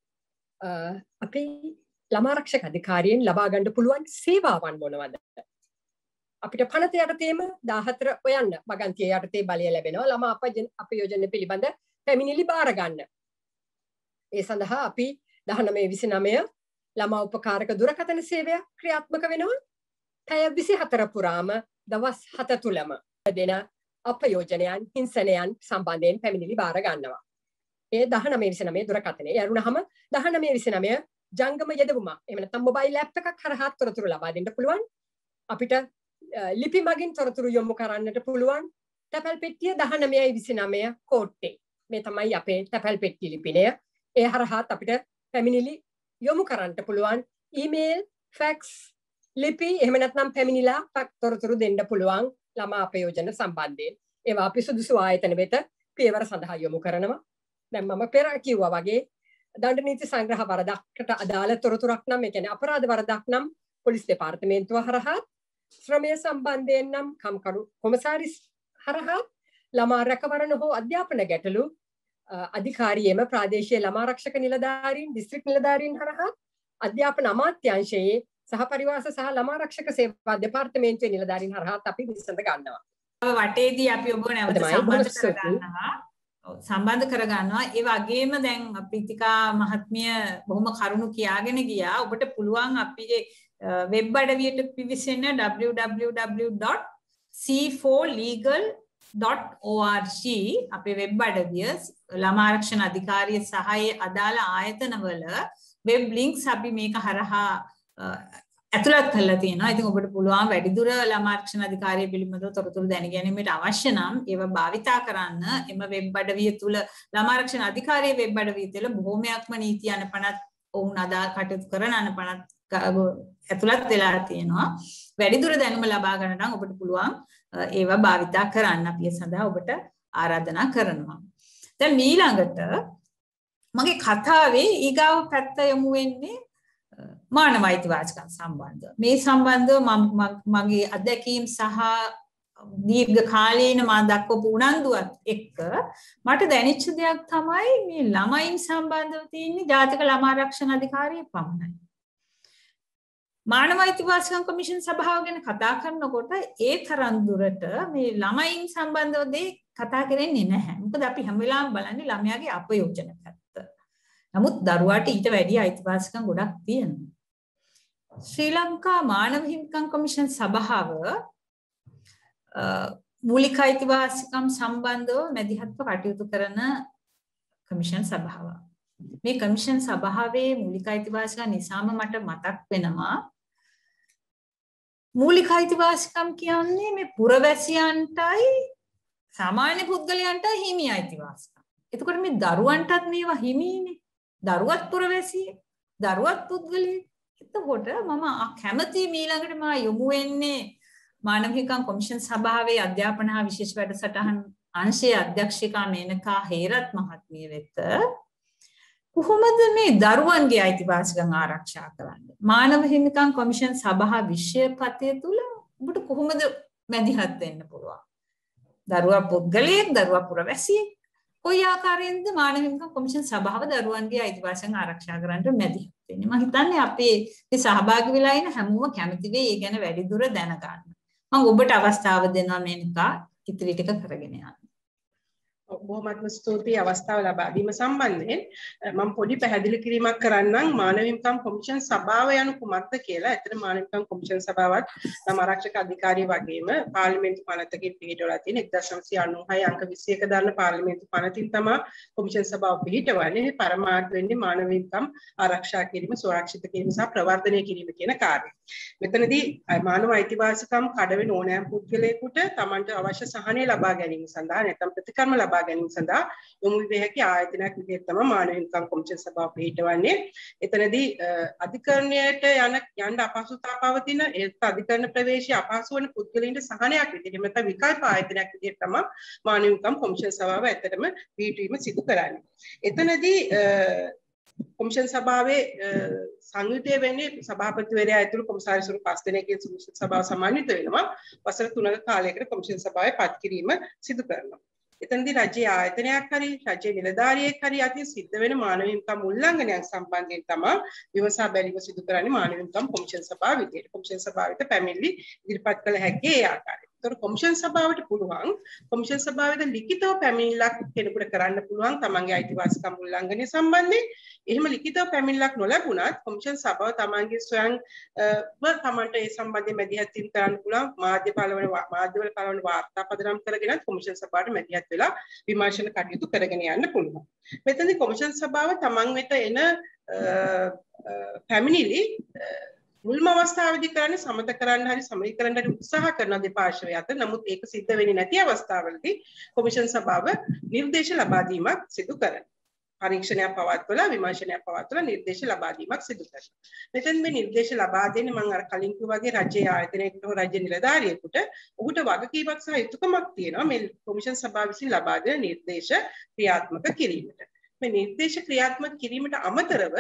අපේ ළමා ආරක්ෂක අධිකාරියෙන් ලබා ගන්න පුළුවන් සේවාවන් මොනවද? අපිට පනත යටතේම 14 ඔයන්න වගන්තිය යටතේ බලය ලැබෙනවා ළමා අපයෝජන පිළිබඳ පැමිණිලි බාර ගන්න. ඒ සඳහා අපි 1929 ළමා උපකාරක දුරකථන සේවය ක්‍රියාත්මක වෙනවා. පැය 24 පුරාම දවස් 7 තුලම දෙන අපයෝජනයන්, හිංසනයන් සම්බන්ධයෙන් පැමිණිලි බාර ගන්නවා. ඒ 1929 දුරකථනය. ඒ වුණාම 1929 ජංගම යෙදවුමක්. එහෙම නැත්නම් මොබයිල් ඇප් එකක් හරහා තොරතුරු ලබා දෙන්න පුළුවන්. අපිට ලිපි මගින් තොරතුරු යොමු කරන්නට පුළුවන්. තැපැල් පෙට්ටිය 1929 කෝට්ටේ. මේ තමයි අපේ තැපැල් පෙට්ටිය ලිපිනය. ඒ හරහාත් අපිට පැමිණිලි යොමු කරන්නට පුළුවන්. ඊමේල්, ෆැක්ස්, ලිපි එහෙම නැත්නම් පැමිණිලා තොරතුරු දෙන්න පුළුවන් ළමා අපයෝජන සම්බන්ධයෙන්. ඒවා අපි සුදුසු ආයතන වෙත පියවර සඳහා යොමු කරනවා. දැන් මම පෙර කිව්වා වගේ දණ්ඩ නීති සංග්‍රහ වරදකට අදාළ තොරතුරක් නම්, ඒ කියන්නේ අපරාධ වරදක් නම් පොලිස් දෙපාර්තමේන්තුව හරහා ශ්‍රමය සම්බන්ධයෙන් නම් කම්කරු කොමසාරිස් හරහා ළමා රැකවරණ හෝ අධ්‍යාපන ගැටලු අධිකාරියේම ප්‍රාදේශීය ළමා ආරක්ෂක නිලධාරීන් දිස්ත්‍රික් නිලධාරීන් හරහා අධ්‍යාපන අමාත්‍යාංශයේ සහ පරිවාස සහ ළමා ආරක්ෂක සේවා දෙපාර්තමේන්තුවේ නිලධාරීන් හරහා අපි විසඳ ගන්නවා. වටේදී අපි ඔබ නැවත සම්බන්ධ කරගන්නවා. ඒ වගේම දැන් ප්‍රීතිකා මහත්මිය බොහොම කරුණු කියාගෙන ගියා. ඔබට පුළුවන් අපේ වෙබ් අඩවියට පිවිසෙන්න www.c4legal.org අපේ වෙබ් අඩවිය ළමා ආරක්ෂණ අධිකාරිය සහ අදාළ ආයතනවල වෙබ් ලින්ක්ස් අපි මේක හරහා ඇතුළත් කරලා තියෙනවා. ඉතින් ඔබට පුළුවන් වැඩිදුර ළමා ආරක්ෂණ අධිකාරිය පිළිබඳව තොරතුරු දැන ගැනීමට අවශ්‍ය නම් ඒවා භාවිතා කරන්න. එම වෙබ් අඩවිය තුල ළමා ආරක්ෂණ අධිකාරියේ වෙබ් අඩවිය තුල බොහෝමයක්ම නීති අනපනත් ඔවුන් අදාළ කටයුතු කරන අනපනත් ඇතුළත් වෙලා තියෙනවා. වැඩිදුර දැනුම ලබා ගන්න නම් ඔබට පුළුවන් ඒවා භාවිතා කරන්න. අපි ඒ සඳහා ඔබට ආරාධනා කරනවා. දැන් ඊළඟට මගේ කතාවේ ඊගාව පැත්ත යමු වෙන්නේ මානව අයිතිවාසිකම් සම්බන්ධව. මේ සම්බන්ධව මගේ අත්දැකීම් සහ දීර්ඝ කාලීන මා දක්වපු උනන්දුවත් එක්ක මට දැනෙච්ච දෙයක් තමයි මේ ළමයින් සම්බන්ධව තියෙන ජාතික ළමා ආරක්ෂණ අධිකාරිය පමණයි. මානව අයිතිවාසිකම් කොමිෂන් සභාව ගැන කතා කරනකොට ඒ තරම් දුරට මේ ළමයින් සම්බන්ධව දේ කතා කරන්නේ නැහැ. මොකද අපි හැම වෙලාවෙම බලන්නේ ළමයාගේ අපයෝජන පැත්ත. නමුත් දරුවාට ඊට වැඩි අයිතිවාසිකම් ගොඩක් තියෙනවා. ශ්‍රී ලංකා මානව හිමිකම් කොමිෂන් සභාව මූලික අයිතිවාසිකම් සම්බන්ධව මැදිහත්ව කටයුතු කරන කොමිෂන් සභාවක්. මේ කොමිෂන් සභාවේ මූලික අයිතිවාසිකම් නිසාම මට මතක් වෙනවා මූලික අයිතිවාසිකම් කියන්නේ මේ පුරවැසියන්ටයි සාමාන්‍ය පුද්ගලයන්ටයි හිමි අයිතිවාසිකම්. එතකොට මේ දරුවන්ටත් මේවා හිමිනේ. දරුවත් පුරවැසියෙක්, දරුවත් පුද්ගලයෙක්. එතකොට මම කැමති ඊළඟට මා යොමු වෙන්නේ මානව හිමිකම් කොමිෂන් සභාවේ අධ්‍යාපන හා විශේෂ වැඩසටහන් අංශයේ අධ්‍යක්ෂිකා මේනකා හේරත් මහත්මිය වෙත කොහොමද මේ දරුවන්ගේ අයිතිවාසිකම් ආරක්ෂා කරන්නේ? මානව හිමිකම් කොමිෂන් සභා විෂයපතය තුල ඔබට කොහොමද මැදිහත් වෙන්න පුළුවන්? දරුවා පුද්ගලයෙක්, දරුවා පුරවැසියෙක් කොයි ආකාරයෙන්ද මානව හිමිකම් කොමිෂන් සභාව දරුවන්ගේ අයිතිවාසිකම් ආරක්ෂා කරන්නට මැදිහත් වෙන්නේ? මම හිතන්නේ අපේ මේ සහභාගී වෙලා ඉන්න හැමෝම කැමති වෙයි ඒ ගැන වැඩිදුර දැනගන්න. මම ඔබට අවස්ථාව දෙනවා මේනිකා ඉතිරි ටික කරගෙන යන්න. බොහොමත්ම ස්තුතියි අවස්ථාව ලබා දීම සම්බන්ධයෙන් මම පොඩි පැහැදිලි කිරීමක් කරන්නම් මානව හිමිකම් කොමිෂන් සභාව යනු කුමක්ද කියලා. ඇත්තට මානව හිමිකම් කොමිෂන් සභාවත් ළමා ආරක්ෂක අධිකාරිය වගේම පාර්ලිමේන්තු පනතකින් පිළිටවලා තියෙන 1996 අංක 21 දරන පාර්ලිමේන්තු පනතින් තමයි කොමිෂන් සභාව පිළිටවන්නේ. පරමාර්ථ වෙන්නේ මානව හිමිකම් ආරක්ෂා කිරීම, සුරක්ෂිත කිරීම සහ ප්‍රවර්ධනය කිරීම කියන කාර්යය. මෙතනදී මානව අයිතිවාසිකම් කඩවෙන ඕනෑම පුද්ගලයෙකුට තමන්ට අවශ්‍ය සහනය ලබා ගැනීම සඳහා නැත්නම් ප්‍රතිකර්ම ලබා ගැනීම සඳහා යොමු විය හැකි ආයතනයක් විදිහට තමයි මානව හිමිකම් කොමිෂන් සභාව පිළිටවන්නේ. එතනදී අධිකරණයට යන්න අපහසුතාව පවතින ඒ අධිකරණ ප්‍රවේශය අපහසු වන පුද්ගලයන්ට සහනයක් විදිහට නැත්නම් විකල්ප ආයතනයක් විදිහට තමයි මානව හිමිකම් කොමිෂන් සභාව ඇත්තටම පිළිටවීම සිදු කරන්නේ. එතනදී කොමිෂන් සභාවේ සංයුතය වෙන්නේ සභාපතිවරයා ඇතුළු කොමසාරිස්වරු 5 දෙනෙක්ගේ සභාව සමන්විත වෙනවා. වසර 3ක කාලයකට කොමිෂන් සභාවේ පත් කිරීම සිදු කරනවා. එතනදී රජයේ ආයතනයක් හරි රජයේ නිලධාරියෙක් හරි අතින් සිද්ධ වෙන මානව හිමිකම් උල්ලංඝනයක් සම්බන්ධයෙන් තමයි විමසා බැලීම සිදු කරන්නේ මානව හිමිකම් කොමිෂන් සභාව විදිහට. කොමිෂන් සභාවට පැමිණිලි ඉදිරිපත් කළ හැකි ඒ ආකාරයට. ඒතර කොමිෂන් සභාවට පුළුවන් කොමිෂන් සභාවේ ලිඛිතව පැමිණිල්ලක් කෙනෙකුට කරන්න පුළුවන් තමන්ගේ අයිතිවාසිකම් උල්ලංඝනය සම්බන්ධයෙන්. එහෙම ලිඛිතව පැමිණිල්ලක් නොලැබුණත් කොමිෂන් සභාව තමන්ගේ තමන්ට ඒ සම්බන්ධයෙන් මැදිහත් කරන්න පුළුවන් මාධ්‍යවල පළවන වාර්තා පදනම් කරගෙන කොමිෂන් සභාවට මැදිහත් වෙලා විමර්ශන කටයුතු කරගෙන යන්න පුළුවන්. මෙතනදී කොමිෂන් සභාව තමන් වෙත එන පැමිණිලි මුල්ම අවස්ථාවේදී කරන්නේ සමත කරන්න හරි සමීකරන්න හරි උත්සාහ කරන දෙපාර්ශ්වය අතර. නමුත් ඒක සිද්ධ වෙන්නේ නැති අවස්ථාවලදී කොමිෂන් සභාව නිර්දේශ ලබා දීමක් සිදු කරනවා. පරීක්ෂණයක් පවත්වලා විමර්ශනයක් පවත්වලා නිර්දේශ ලබා දීමක් සිදු කරනවා. මෙතෙන් මේ නිර්දේශ ලබා දෙන්නේ මම අර කලින් කිව්වා වගේ රජයේ ආයතනයකට හෝ රජ්‍ය නිලධාරියෙකුට ඔහුට වගකීමක් සහ යුතුකමක් තියෙනවා මේ කොමිෂන් සභාව විසින් ලබා දෙන නිර්දේශ ක්‍රියාත්මක කිරීමට. මේ නිර්දේශ ක්‍රියාත්මක කිරීමට අමතරව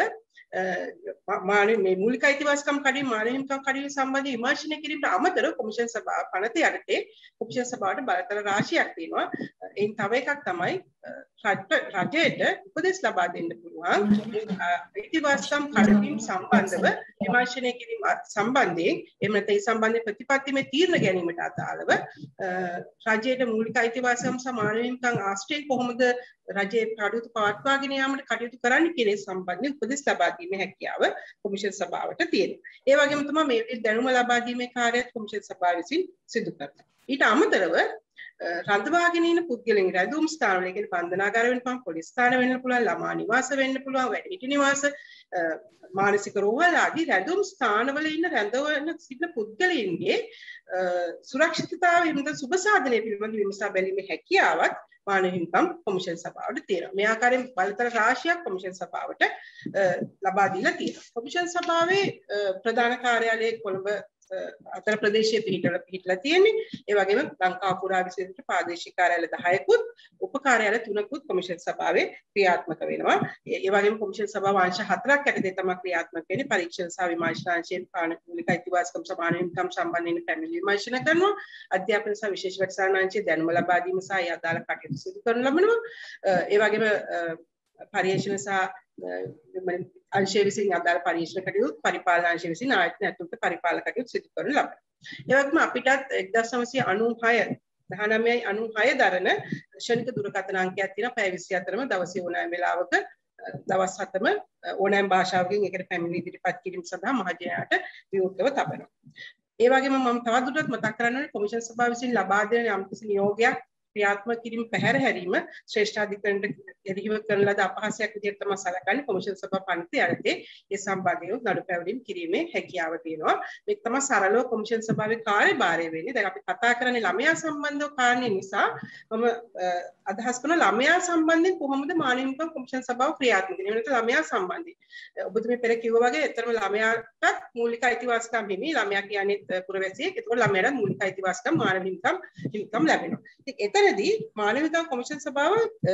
මේ මූලික අයිතිවාසිකම් කඩීම මානව හිමිකම් කඩීම සම්බන්ධ විමර්ශනය කිරීමට අමතරව කොමිෂන් සභාව පනත යටතේ කොමිෂන් සභාවට බලතල රාශියක් තියෙනවා. එයින් තව එකක් තමයි රජයට උපදෙස් ලබා දෙන්න පුළුවන් අයිතිවාසිකම් කඩවීම සම්බන්ධව විමර්ශනය කිරීම සම්බන්ධයෙන් එහෙම නැත්නම් ඒ සම්බන්ධ ප්‍රතිපත්තිමය තීරණ ගැනීමට අදාළව රජයට මූලික අයිතිවාසිකම් සහ මානව හිමිකම් ආශ්‍රයෙන් කොහොමද රජයේ කටයුතු පවත්වාගෙන යාමට කටයුතු කරන්න කියන සම්බන්ධයෙන් උපදෙස් ලබා දීමේ හැකියාව කොමිෂන් සභාවට තියෙනවා. ඒ වගේම තමයි මේ දැනුම ලබා දීමේ කාර්යයත් කොමිෂන් සභාව විසින් සිදු කරනවා. ඊට අමතරව රඳවාගෙන ඉන්න පුද්ගලයන් රැඳුම් ස්ථානවල කියන්නේ බන්ධනාගාර වෙන්න පුළුවන්, පොලිස් ස්ථාන වෙන්න පුළුවන්, ළමා නිවාස වෙන්න පුළුවන්, වැඩිහිටි නිවාස, මානසික රෝහල් ආදී රැඳුම් ස්ථානවල ඉන්න රැඳවන සිටින පුද්ගලයන්ගේ සුරක්ෂිතතාවය හිමිත සුබ සාධනය පිළිබඳ විමසා බැලීමේ හැකියාවත් මානව හිමිකම් කොමිෂන් සභාවට තියෙනවා. මේ ආකාරයෙන් බලතල රාශියක් කොමිෂන් සභාවට ලබා දීලා තියෙනවා. කොමිෂන් සභාවේ ප්‍රධාන කාර්යාලය කොළඹ අතර ප්‍රදේශයේ පිහිටලා තියෙන්නේ. ඒ වගේම ලංකා පුරා විශ්වවිද්‍යාලයට ප්‍රාදේශීය කාර්යාලය 10කුත් උප කාර්යාලය 3කුත් කොමිෂන් සභාවේ ක්‍රියාත්මක වෙනවා. ඒ වගේම කොමිෂන් සභාව අංශ 4ක් යටතේ තමයි ක්‍රියාත්මක වෙන්නේ. පරීක්ෂණ සහ විමර්ශන අංශයෙන් මූලික අයිතිවාසිකම් සමාන හිමිකම් සම්බන්ධයෙන් පැමිණිලි විමර්ශන කරනවා. අධ්‍යාපන සහ විශේෂ වැඩසටහන අංශයේ දැනුම ලබා දීම සහ ඒ අදාළ කටයුතු සිදු කරන ලබනවා. ඒ වගේම පරීක්ෂණ සහ අංශය විසින් අදාළ පරීක්ෂණ කටයුතු පරිපාලන අංශය විසින් ආයතන ඇතුළත පරිපාලන කටයුතු සිදු කරන ලබනවා. ඒ වගේම අපිටත් 1996 දරන ක්ෂණික දුරකථන අංකයක් තියෙනවා. පැය 24ම දවසේ ඕනෑම වෙලාවක දවස් 7ම ඕනෑම භාෂාවකින් ඒකට පැමිණිලි ඉදිරිපත් කිරීම සඳහා මහජනයාට විවෘතව තබනවා. ඒ වගේම මම තවදුරටත් මතක් කරන්න ඕනේ කොමිෂන් සභාව විසින් ලබා දෙන යම්කිසි නියෝගයක් ක්‍රියාත්මක කිරීම පැහැර හැරීම ශ්‍රේෂ්ඨාධිකරණයට එරෙහිව කරන ලද අපහාසයක් විදිහට තමයි සැලකන්නේ. කොමිෂන් සභාව පනත යටතේ ඒ සම්බන්ධයෙන් නඩු පැවරීම කිරීමේ හැකියාව තියෙනවා. මේක තමයි සරලව කොමිෂන් සභාවේ කාර්යභාරය වෙන්නේ. දැන් අපි කතා කරන්නේ ළමයා සම්බන්ධව කාරණේ නිසා මම අදහස් කරන ළමයා සම්බන්ධයෙන් කොහොමද මානව හිමිකම් කොමිෂන් සභාව ක්‍රියාත්මක වෙන්නේ? එනකොට ළමයා සම්බන්ධයෙන් ඔබතුමී පෙර කිව්වා වගේ ඇත්තටම ළමයාටත් මූලික අයිතිවාසිකම් හිමි. ළමයා කියන්නේ පුරවැසියෙක්. ඒකෝට ළමයාට මූලික අයිතිවාසිකම් මානව හිමිකම් ලැබෙනවා. ඉතින් එතනදී මානව හිමිකම් කොමිෂන් සභාව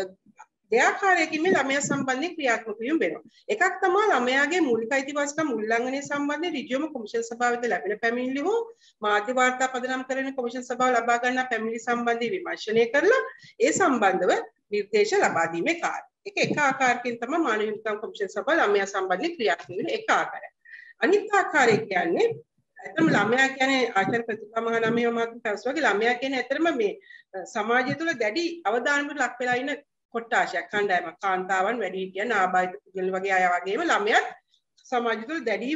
දෙආකාරයකින් මේ ළමයා සම්බන්ධයෙන් ක්‍රියාත්මක වීම වෙනවා. එකක් තමයි ළමයාගේ මූලික අයිතිවාසිකම් උල්ලංඝනය සම්බන්ධයෙන් ඍජුවම කොමිෂන් සභාවට ලැබෙන පැමිණිලි හෝ මාධ්‍ය වාර්තා පදනම් කරගෙන කොමිෂන් සභාව ලබා ගන්නා පැමිණිලි සම්බන්ධයෙන් විමර්ශනය කරලා ඒ සම්බන්ධව නිර්දේශ ලබා දීමේ කාර්යය. ඒක එක ආකාරයකින් තමයි මානව හිමිකම් කොමිෂන් සභාව ළමයා සම්බන්ධයෙන් ක්‍රියාත්මක වෙන එක ආකාරයක්. අනිත් ආකාරය කියන්නේ ඇත්තම ළමයා කියන්නේ ආචාර්ය ප්‍රතිපා මහනමිය මහත්මිය පැවසුවා වගේ ළමයා කියන්නේ ඇත්තම මේ සමාජය තුළ දැඩි අවධානයකට ලක් වෙලා ඉන්න කොට්ටාශයක් කණ්ඩායමක්. කාන්තාවන්, වැඩිහිටියන්, ආබාධිත පුද්ගලයන් වගේ අය වගේම ළමයාත් සමාජය තුළ දැඩිව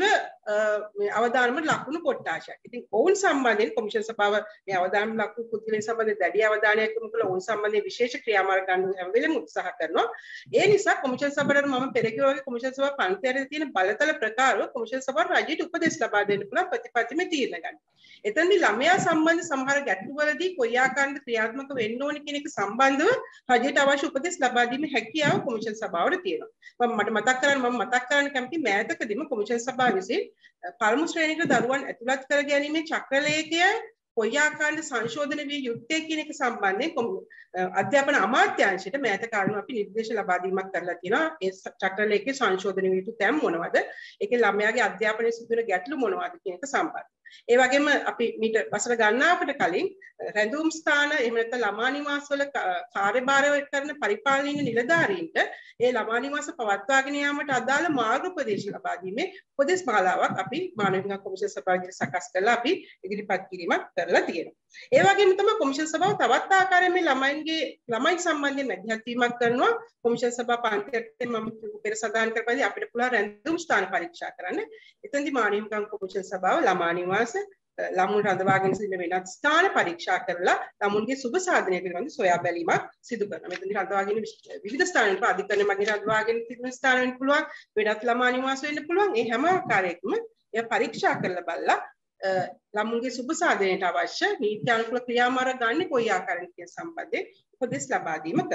මේ අවධානයට ලක් වුණු කොට්ටාශයක්. ඉතින් ඔවුන් සම්බන්ධයෙන් කොමිෂන් සභාව මේ අවධානයට ලක් වූ පුද්ගලයන් සම්බන්ධයෙන් දැඩි අවධානයක් යොමු කළ ඔවුන් සම්බන්ධයෙන් විශේෂ ක්‍රියාමාර්ග ගන්න හැම වෙලෙම උත්සාහ කරනවා. ඒ නිසා කොමිෂන් සභාවට මම පෙර කිව්වා වගේ කොමිෂන් සභාව පන්තියේ තියෙන බලතල ප්‍රකාරව කොමිෂන් සභාව රජයට උපදෙස් ලබා දෙන්න පුළුවන් ප්‍රතිපත්තිමය තීරණ ගන්න. එතනදී ළමයා සම්බන්ධ සමහර ගැටලුවලදී කොයි ආකාරයකට ක්‍රියාත්මක වෙන්න ඕන කියන එක සම්බන්ධව රජයට අවශ්‍ය උපදෙස් ලබා දීමේ හැකියාව කොමිෂන් සභාවට තියෙනවා. මට මතක් කරන්න කැමති මෑතකදීම කොමිෂන් සභාව විසින් පළමු ශ්‍රේණියට දරුවන් ඇතුළත් කර ගැනීමේ චක්‍රලේඛය කොයි ආකාරයට සංශෝධන විය යුත්තේ කියන එක සම්බන්ධයෙන් අධ්‍යාපන අමාත්‍යාංශයට මෑත කාලෙම අපි නිර්දේශ ලබා දීමක් කරලා තියෙනවා. ඒ චක්‍රලේඛයේ සංශෝධන විය යුතු තැන් මොනවද? ඒකේ ළමයාගේ අධ්‍යාපනයේ සිදුවෙන ගැටලු මොනවද කියන එක සම්බන්ධයි. ඒ වගේම අපි මීට වසර ගණනාවකට කලින් රැඳුම් ස්ථාන එහෙම නැත්නම් ළමා නිවාසවල කාර්යභාරය කරන පරිපාලනීය නිලධාරීන්ට ඒ ළමා නිවාස පවත්වාගෙන යාමට අදාළ මාර්ගෝපදේශ ලබා දීමේ උපදෙස් මාලාවක් අපි මානව හිමිකම් කොමිෂන් සභාවේ සකස් කරලා අපි ඉදිරිපත් කිරීමක් කරලා තියෙනවා. ඒ වගේම තමයි කොමිෂන් සභාව තවත් ආකාරයෙන් මේ ළමයි සම්බන්ධයෙන් මැදිහත් වීමක් කරනවා. කොමිෂන් සභාව පන්තියේ මම පෙර සඳහන් කරපදී අපිට පුළුවන් රැඳුම් ස්ථාන පරීක්ෂා කරන්න. එතෙන්දී මානව හිමිකම් කොමිෂන් සභාව ළමා නිවාස ළමුන් රඳවාගෙන සිටින වෙනත් ස්ථාන පරීක්ෂා කරලා ළමුන්ගේ සුබ සාධනය පිළිබඳ සොයා බැලීමක් සිදු කරනවා. මෙතනදී රඳවාගෙන විවිධ ස්ථානවල අධිකරණ මගින් රඳවාගෙන සිටින ස්ථාන වෙන්න පුළුවන්, වෙනත් ළමා නිවාස වෙන්න පුළුවන්. ඒ හැම ආකාරයකම එය පරීක්ෂා කරලා බලලා ළමුන්ගේ සුබ සාධනයට අවශ්‍ය නීති අනුකූල ක්‍රියාමාර්ග ගන්න කොයි ආකාරයෙන් කියන සම්බන්ධයෙන් උපදෙස් ලබා දීම කරනවා.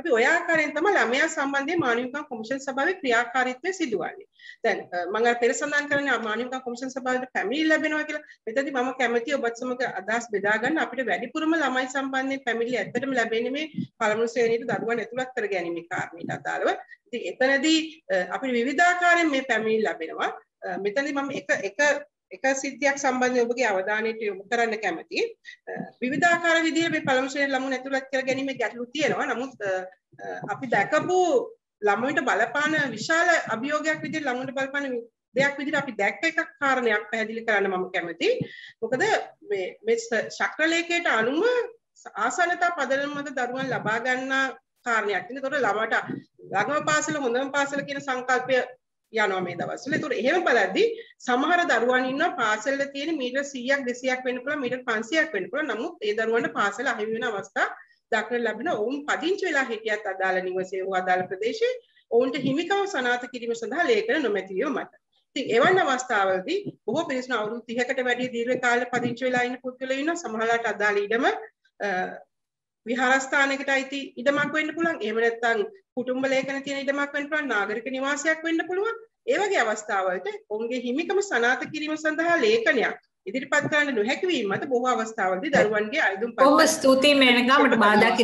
අපි ඔය ආකාරයෙන් තමයි ළමයා සම්බන්ධයෙන් මානව හිමිකම් කොමිෂන් සභාවේ ක්‍රියාකාරීත්වය සිදුවන්නේ. දැන් මම අර පෙර සඳහන් කරන්නේ මානව හිමිකම් කොමිෂන් සභාවට පැමිණිලි ලැබෙනවා කියලා. මෙතනදී මම කැමතියි ඔබත් සමග අදහස් බෙදා ගන්න අපිට වැඩිපුරම ළමයි සම්බන්ධයෙන් පැමිණිලි ඇත්තටම ලැබෙන්නේ මේ පළමු ශ්‍රේණියට දරුවන් ඇතුළත් කර ගැනීමේ කාරණේට අදාළව. ඉතින් එතනදී අපිට විවිධාකාරයෙන් මේ පැමිණිලි ලැබෙනවා. මෙතනදී මම එක සිද්ධියක් සම්බන්ධව ඔබගේ අවධානයට යොමු කරන්න කැමතියි. විවිධාකාර විදිහට මේ පළමු ශ්‍රේණි ළමුන් ඇතුළත් කර ගැනීමේ ගැටලු තියෙනවා. නමුත් අපි දැකපු ළමුන්ට බලපාන විශාල අභියෝගයක් විදිහට ළමුන්ට බලපාන දෙයක් විදිහට අපි දැක්ක එකක් කාරණයක් පැහැදිලි කරන්න මම කැමතියි. මොකද මේ ශක්‍රලේඛයට අනුව ආසන්නතා පදනම මත දරුවන් ලබා ගන්නා කාරණයක්. ඒතකොට ළමයට ළඟම පාසල හොඳම පාසල කියන සංකල්පය යනවා මේ දවස්වල. ඒතකොට එහෙම බලද්දී සමහර දරුවන් ඉන්නවා පාසලේ තියෙන මීටර් 100ක් 200ක් වෙන්න පුළුවන් මීටර් 500ක් වෙන්න පුළුවන්. නමුත් ඒ දරුවන්ට පාසල අහිමි වෙන අවස්ථා දක්නට ලැබෙනවා. ඔවුන් පදිංචි වෙලා හිටියත් අදාළ නිවසේ හෝ අදාළ ප්‍රදේශයේ ඔවුන්ට හිමිකම සනාථ කිරීම සඳහා ලේඛන නොමැති වීම මත. ඉතින් එවන් අවස්ථාවලදී බොහෝ පිරිසුණු අවුරුදු 30කට වැඩි දීර්ඝ කාලයක් පදිංචි වෙලා ඉන්න පුද්ගලයෝ ඉන්නවා. සමහරලාට අදාළ ඉඩම විහාරස්ථානයකට අයිති ඉඩමක් වෙන්න පුළුවන්. එහෙම නැත්නම් කුටුම්බ ලේඛන තියෙන ඉඩමක් වෙන්න පුළුවන්. නාගරික නිවාසයක් වෙන්න පුළුවන්. ඒ වගේ අවස්ථාවලට ඔවුන්ගේ හිමිකම සනාථ කිරීම සඳහා ලේඛනයක් ඉදිරිපත් කරන්න නොහැකි වීම මත බොහෝ අවස්ථාවලදී දරුවන්ගේ අයදුම් පත් බොහොම ස්තුතියි මේනකා මට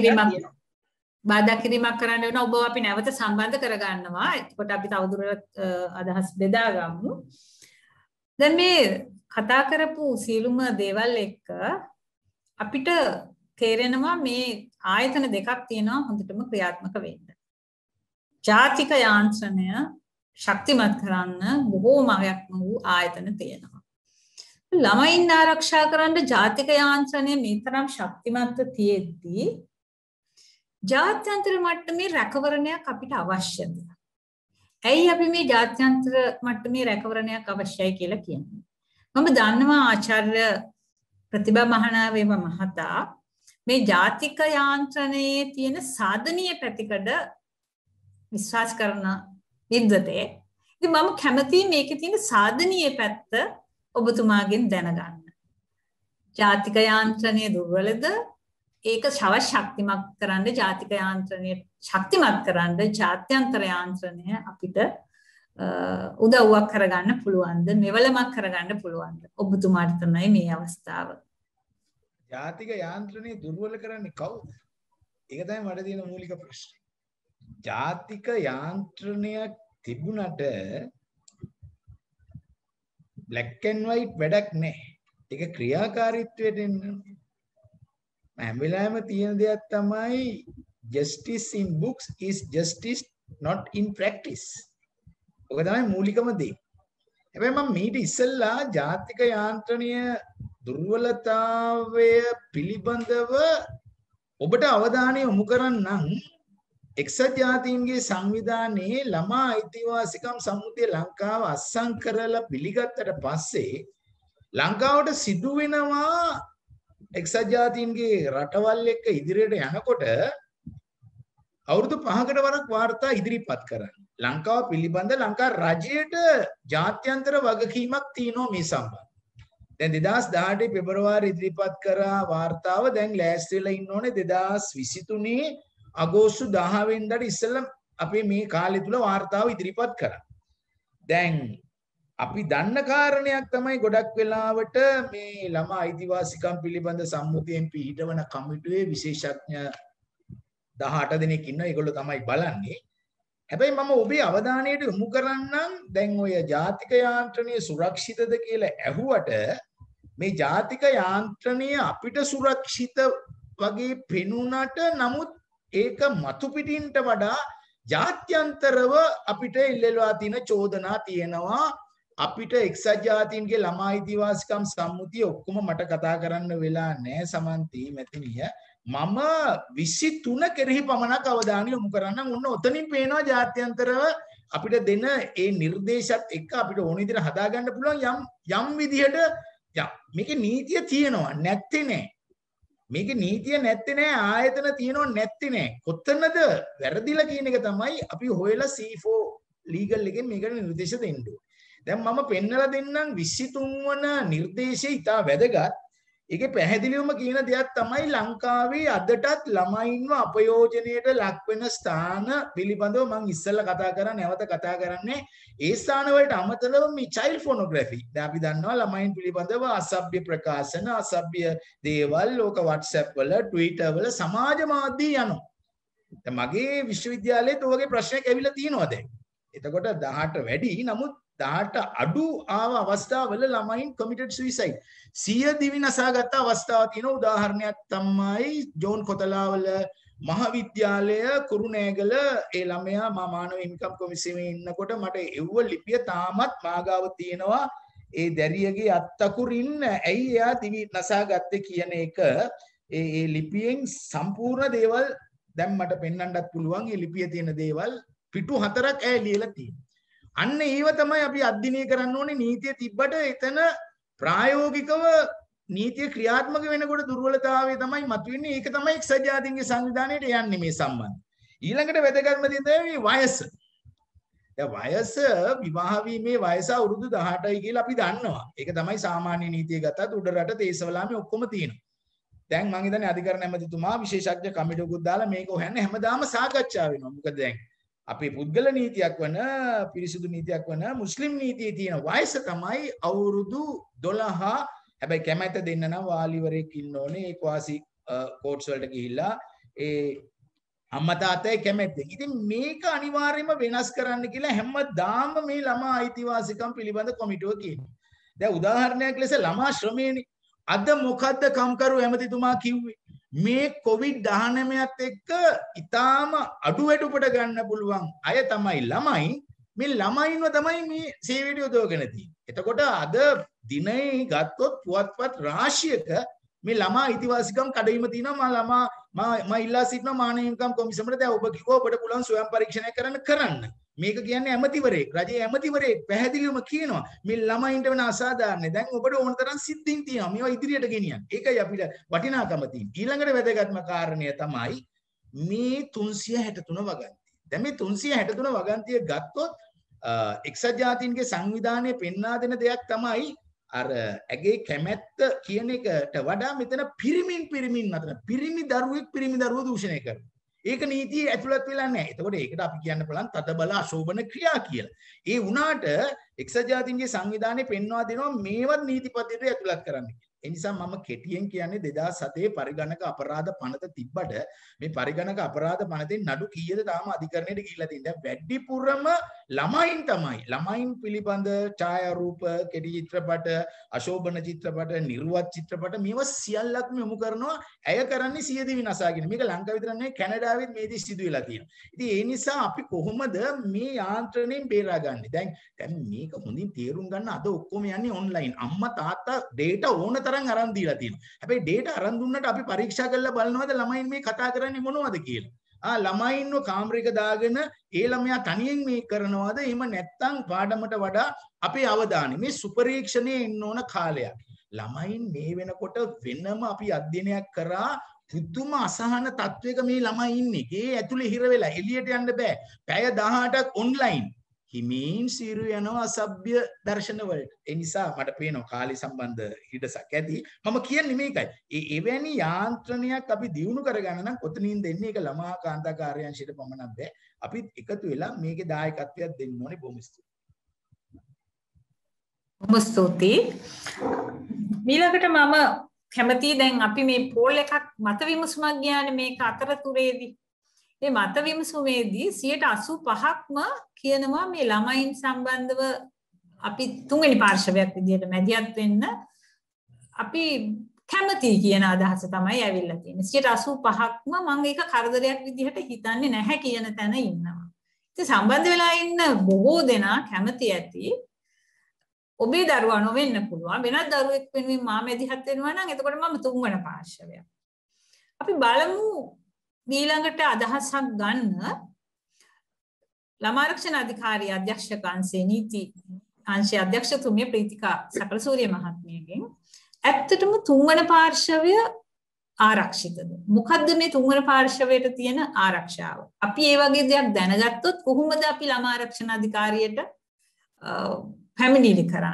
බාධා කිරීමක් කරන්න වෙනවා. ඔබ අපි නැවත සම්බන්ධ කරගන්නවා. එතකොට අපි තවදුරටත් අදහස් බෙදා ගමු. දැන් මේ කතා කරපු සියලුම දේවල් එක්ක අපිට තේරෙනවා මේ ආයතන දෙකක් තියෙනවා හොඳටම ක්‍රියාත්මක වෙන්න. ජාතික යාන්ත්‍රණය ශක්තිමත් කරන්න බොහෝමයක්ම වූ ආයතන තියෙනවා. ළමයින් ආරක්ෂා කරන්න ජාතික යාන්ත්‍රණය මේ තරම් ශක්තිමත්ව තියෙද්දී ජාත්‍යන්තර මට්ටමේ රැකවරණයක් අපිට අවශ්‍යද? ඇයි අපි මේ ජාත්‍යන්තර මට්ටමේ රැකවරණයක් අවශ්‍යයි කියලා කියන්නේ? මම දන්නවා ආචාර්ය ප්‍රතිභා මහනාවේම මහතා මේ ජාතික යාන්ත්‍රණයේ තියෙන සාධනීය පැතිකඩ විශ්වාස කරන විද්වතේ. ඉතින් මම කැමතියි මේකේ තියෙන සාධනීය පැත්ත ඔබතුමාගෙන් දැනගන්න. ජාතික යාන්ත්‍රණය දුර්වලද? ඒක ශක්තිමත් කරන්න ජාතික යාන්ත්‍රණය ශක්තිමත් කරන්න ජාත්‍යන්තර යාන්ත්‍රණය අපිට උදව්වක් කරගන්න පුළුවන්ද? මෙවලමක් කරගන්න පුළුවන්ද? ඔබතුමාට තමයි මේ අවස්ථාව. ජාතික යාන්ත්‍රණය දුර්වල කරන්නේ කවුද? ඒක තමයි මට තියෙන මූලික ප්‍රශ්නේ. ජාතික යාන්ත්‍රණයක් තිබුණට black and white වැඩක් නැහැ. ඒක ක්‍රියාකාරීත්වයට එන්න. හැම වෙලාවෙම තියෙන දෙයක් තමයි justice in books is justice not in practice. ඔක තමයි මූලිකම දේ. හැබැයි මම මීට ඉස්සෙල්ලා ජාතික යාන්ත්‍රණය දුර්වලතාවය පිළිබඳව ඔබට අවධානය යොමු කරන්නම්. එක්සත් ජාතීන්ගේ සංවිධානයේ ළමා අයිතිවාසිකම් සම්මුතිය ලංකාව අත්සන් කරලා පිළිගත්තට පස්සේ ලංකාවට සිදු වෙනවා එක්සත් ජාතීන්ගේ රටවල් එක්ක ඉදිරියට යනකොට අවුරුදු 5කට වරක් වාර්තා ඉදිරිපත් කරන්න. ලංකාව පිළිබඳ ලංකා රජයට ජාත්‍යන්තර වගකීමක් තියෙනවා මේ සම්බන්ධ. දැන් 2018 පෙබරවාරි ඉදිරිපත් කරා වාර්තාව දැන් ලෑස්ති වෙලා ඉන්න ඕනේ 2023 අගෝස්තු 10 වෙනිදාට ඉස්සෙල්ලා අපි මේ කාලය තුල වාර්තාව ඉදිරිපත් කරා. දැන් අපි දන්න කාරණයක් තමයි ගොඩක් වෙලාවට මේ ළමා අයිතිවාසිකම් පිළිබඳ සම්මුතියෙන් පිහිටවන කමිටුවේ විශේෂඥ 18 දෙනෙක් ඉන්නවා. ඒගොල්ලෝ තමයි බලන්නේ. හැබැයි මම ඔබේ අවධානයට යොමු කරන්නම් දැන් ඔය ජාතික යාන්ත්‍රණය සුරක්ෂිතද කියලා ඇහුවට මේ ජාතික යාන්ත්‍රණය අපිට සුරක්ෂිත වගේ පෙනුනට නමුත් ඒක මතු පිටින්ට වඩා ජාත්‍යන්තරව අපිට ඉල්ලලා තියෙන චෝදනා තියෙනවා. අපිට එක්සත් ජාතීන්ගේ ළමා අයිතිවාසිකම් සම්මුතිය ඔක්කොම මට කතා කරන්න වෙලා නැහැ සමන්ති මැතිනිය. මම 23 කෙරෙහි පමණක් අවධානය යොමු කරන්නම්. ඔන්න ඔතනින් පේනවා ජාත්‍යන්තරව අපිට දෙන ඒ නිර්දේශات එක්ක අපිට ඕන විදිහට හදාගන්න පුළුවන් යම් විදිහට මේකේ නීතිය තියෙනවා නැත්තේ නෑ. මේකේ නීතිය නැත්තේ නෑ, ආයතන තියෙනවා නැත්තේ නෑ. කොතනද වැරදිලා කියන එක තමයි අපි හොයලා C4 ලීගල් එකෙන් මේකට නිර්දේශ දෙන්න ඕනේ. දැන් මම පෙන්නලා දෙන්නම් 23 වන නිර්දේශය ඉතා වැදගත්. ඒකේ පැහැදිලිවම කියන දෙයක් තමයි ලංකාවේ අදටත් ළමයින්ව අපයෝජනයට ලක් වෙන ස්ථාන පිළිබඳව මම ඉස්සෙල්ලා කතා කරා නැවත කතා කරන්නේ ඒ ස්ථාන වලට අමතරව මේ චයිල්ඩ් ෆොනෝග්‍රැෆි. දැන් අපි දන්නවා ළමයින් පිළිබඳව අසභ්‍ය ප්‍රකාශන, අසභ්‍ය දේවල් ලෝක WhatsApp වල, Twitter වල, සමාජ මාධ්‍ය යනවා. දැන් මගේ විශ්වවිද්‍යාලයේත් ඔයගේ ප්‍රශ්නයක් ඇවිල්ලා තියෙනවා දැන්. එතකොට 18 වැඩි නමුත් 18 අඩු ආව අවස්ථාවල ළමයින් committed suicide 100 දිවි නසාගත් අවස්ථාවක් තියෙන උදාහරණයක් තමයි ජෝන් කොතලාවල මහාවිද්‍යාලය කුරුණෑගල ඒ ළමයා මා මානව හිමිකම් කොමිසමේ ඉන්නකොට මට එව්ව ලිපිය තාමත් මාගාව තියෙනවා ඒ දැරියගේ අත්තකුරින් ඇයි එයා දිවි නසාගත්තේ කියන එක ඒ ලිපියෙන් සම්පූර්ණ දේවල් දැන් මට පෙන්වන්නත් පුළුවන් ඒ ලිපියේ තියෙන දේවල් පිටු 4ක් ඇය ලියලා තියෙනවා. අන්න ඒව තමයි අපි අධ්‍යයනය කරන්න ඕනේ නීතිය තිබ්බට එතන ප්‍රායෝගිකව නීතිය ක්‍රියාත්මක වෙනකොට දුර්වලතාවය තමයි මතුවෙන්නේ. ඒක තමයි එක්සත් ජාතීන්ගේ සංවිධානයට යන්නේ මේ සම්බන්ධ. ඊළඟට වැදගත්ම දේ තමයි වයස. දැන් වයස විවාහ වීමේ වයස අවුරුදු 18යි කියලා අපි දන්නවා. ඒක තමයි සාමාන්‍ය නීතිය ගත්තත් උඩරට තේසවලාමේ ඔක්කොම තියෙනවා. දැන් මම හිතන්නේ අධිකරණ ඇමතිතුමා විශේෂඥ කමිටුවකුත් දාලා මේක හොයන්න හැමදාම සාකච්ඡා වෙනවා. මොකද දැන් අපේ පුද්ගල නීතියක් වන පිරිසිදු නීතියක් වන මුස්ලිම් නීතියේ තියෙන වයස තමයි අවුරුදු 12. හැබැයි කැමැත්ත දෙන්න නම් වාලිවරයෙක් ඉන්න ඕනේ ඒ ක්වාසි කෝට්ස් වලට ගිහිල්ලා ඒ අම්මා තාත්තයි කැමැත්තෙන්. ඉතින් මේක අනිවාර්යයෙන්ම වෙනස් කරන්න කියලා හැමදාම මේ ළමා අයිතිවාසිකම් පිළිබඳ කොමිටුව කියනවා. දැන් උදාහරණයක් ලෙස ළමා ශ්‍රමයනේ. අද මොකද්ද කම්කරු ඇමතිතුමා කිව්වේ? මේ COVID-19ත් එක්ක ඊටාම අඩුවැඩුපට ගන්න පුළුවන් අය තමයි ළමයි. මේ ළමයින්ව තමයි මේ සේවයට යොදවගෙන තියෙන්නේ. එතකොට අද දිනේ ගත්තොත් පුවත්පත් රාශියක මේ ළමා අයිතිවාසිකම් කඩයිම තියෙනවා. මම ඉල්ලා සිටිනවා මානව හිමිකම් කොමිසමට දැන් ඔබ කිව්වා ඔබට පුළුවන් ස්වයං පරීක්ෂණයක් කරන්න. මේක කියන්නේ ඇමතිවරයෙක්, රජයේ ඇමතිවරයෙක් පැහැදිලිවම කියනවා මේ ළමයින්ට වෙන අසාධාරණ. දැන් ඔබට ඕන තරම් සිද්ධීන් තියෙනවා. මේවා ඉදිරියට ගෙනියන්න. ඒකයි අපිට වටිනාකම තියෙන්නේ. ඊළඟට වැදගත්ම කාරණය තමයි මේ 363 වගන්තිය. දැන් මේ 363 වගන්තිය ගත්තොත් එක්සත් ජාතීන්ගේ සංවිධානයේ පෙන්වා දෙන දෙයක් තමයි අර ඇගේ කැමැත්ත කියන එකට වඩා මෙතන පිරිමින් අතර පිරිමි දරුවෝ දූෂණය කරනවා. ඒක නීතියේ ඇතුළත් වෙලා නැහැ. එතකොට ඒකට අපි කියන්න පුළුවන් තදබල අශෝභන ක්‍රියා කියලා. ඒ වුණාට එක්සත් ජාතීන්ගේ සංවිධානයේ පෙන්වා දෙනවා මේවත් නීති පද්ධතියට ඇතුළත් කරන්න කියලා. ඒ නිසා මම කෙටියෙන් කියන්නේ 2007 පරිගණක අපරාධ පනත තිබ්බට මේ පරිගණක අපරාධ පනතෙන් නඩු කීයද තාම අධිකරණයට ගිහිල්ලා තියෙන්නේ. වැඩිපුරම ළමයින් තමයි. ළමයින් පිළිබඳ ඡායාරූප, කෙටි චිත්‍රපට, අශෝභන චිත්‍රපට, නිර්වත් චිත්‍රපට මේවා සියල්ලක්ම යොමු කරනවා. ඇය කරන්නේ සියදිවි විනාශාගෙන. මේක ලංකාව විතර නෙවෙයි කැනඩාවෙත් මේ දේ සිදු වෙලා තියෙනවා. ඉතින් ඒ නිසා අපි කොහොමද මේ යාන්ත්‍රණයෙන් බේරාගන්නේ? දැන් මේක හොඳින් තේරුම් ගන්න අද ඔක්කොම යන්නේ ඔන්ලයින්. අම්මා තාත්තා data ඕන තරම් අරන් දීලා තියෙනවා. හැබැයි data අරන් දුන්නට අපි පරීක්ෂා කරලා බලනවාද ළමයින් මේ කතා කරන්නේ මොනවද කියලා. ළමයින්ව කාමරයක දාගෙන ඒ ළමයා තනියෙන් මේ කරනවාද? එහෙම නැත්නම් පාඩමට වඩා අපේ අවධානය මේ සුපරීක්ෂණයේ එන්න ඕන කාලයක්. ළමයින් මේ වෙනකොට වෙනම අපි අධ්‍යයනයක් කරා පුදුම අසහන තත්වයක මේ ළමයි ඉන්නේ. ඒ ඇතුලේ හිර වෙලා එළියට යන්න බෑ. පැය 18ක් ඔන්ලයින්. හිමින් සිරු යනවා අසභ්‍ය දර්ශන වලට. ඒ නිසා මට පේනවා කාලය සම්බන්ධ හිඩසක් ඇති. මම කියන්නේ මේකයි. එවැනි යාන්ත්‍රණයක් අපි දියුණු කරගන්න නම් කොතනින් දෙන්නේ? ඒක ළමා කාන්තා කාර්යාංශයට පමණක් බෑ. අපි එකතු වෙලා මේකේ දායකත්වයක් දෙන්න ඕනේ. බොහොම ස්තුතියි. ඊළඟට මම කැමතියි දැන් අපි මේ පෝල් එකක් මත විමසුමක් ගියානේ මේක අතරතුරේදී. මේ මත විමසුමේදී 85%ක්ම කියනවා මේ ළමයින් සම්බන්ධව අපි තුන්වෙනි පාර්ශවයක් විදිහට මැදිහත් වෙන්න අපි කැමති කියන අදහස තමයි ඇවිල්ලා තියෙන්නේ. 85%ක්ම මම ඒක කරදරයක් විදිහට හිතන්නේ නැහැ කියන තැන ඉන්නවා. ඉතින් සම්බන්ධ වෙලා ඉන්න බොහෝ දෙනා කැමති ඇති ඔබේ දරුවා නොවෙන්න පුළුවන්. වෙනත් දරුවෙක් වෙනුවෙන් මා මැදිහත් වෙනවා නම් එතකොට මම තුන්වන පාර්ශවයක්. අපි බලමු ඊළඟට අදහසක් ගන්න ළමාරක්ෂණ අධිකාරිය අධ්‍යක්ෂක අංශයේ නීති අංශයේ අධ්‍යක්ෂතුමිය ප්‍රීතිකා සකලසූරිය මහත්මියගෙන් ඇත්තටම තුන්වන පාර්ශවය ආරක්ෂිතද? මොකද්ද මේ තුන්වන පාර්ශවයට තියෙන ආරක්ෂාව? අපි ඒ වගේ දෙයක් දැනගත්තොත් කොහොමද අපි ළමාරක්ෂණ අධිකාරියට පැමිණිලි කරන්නේ?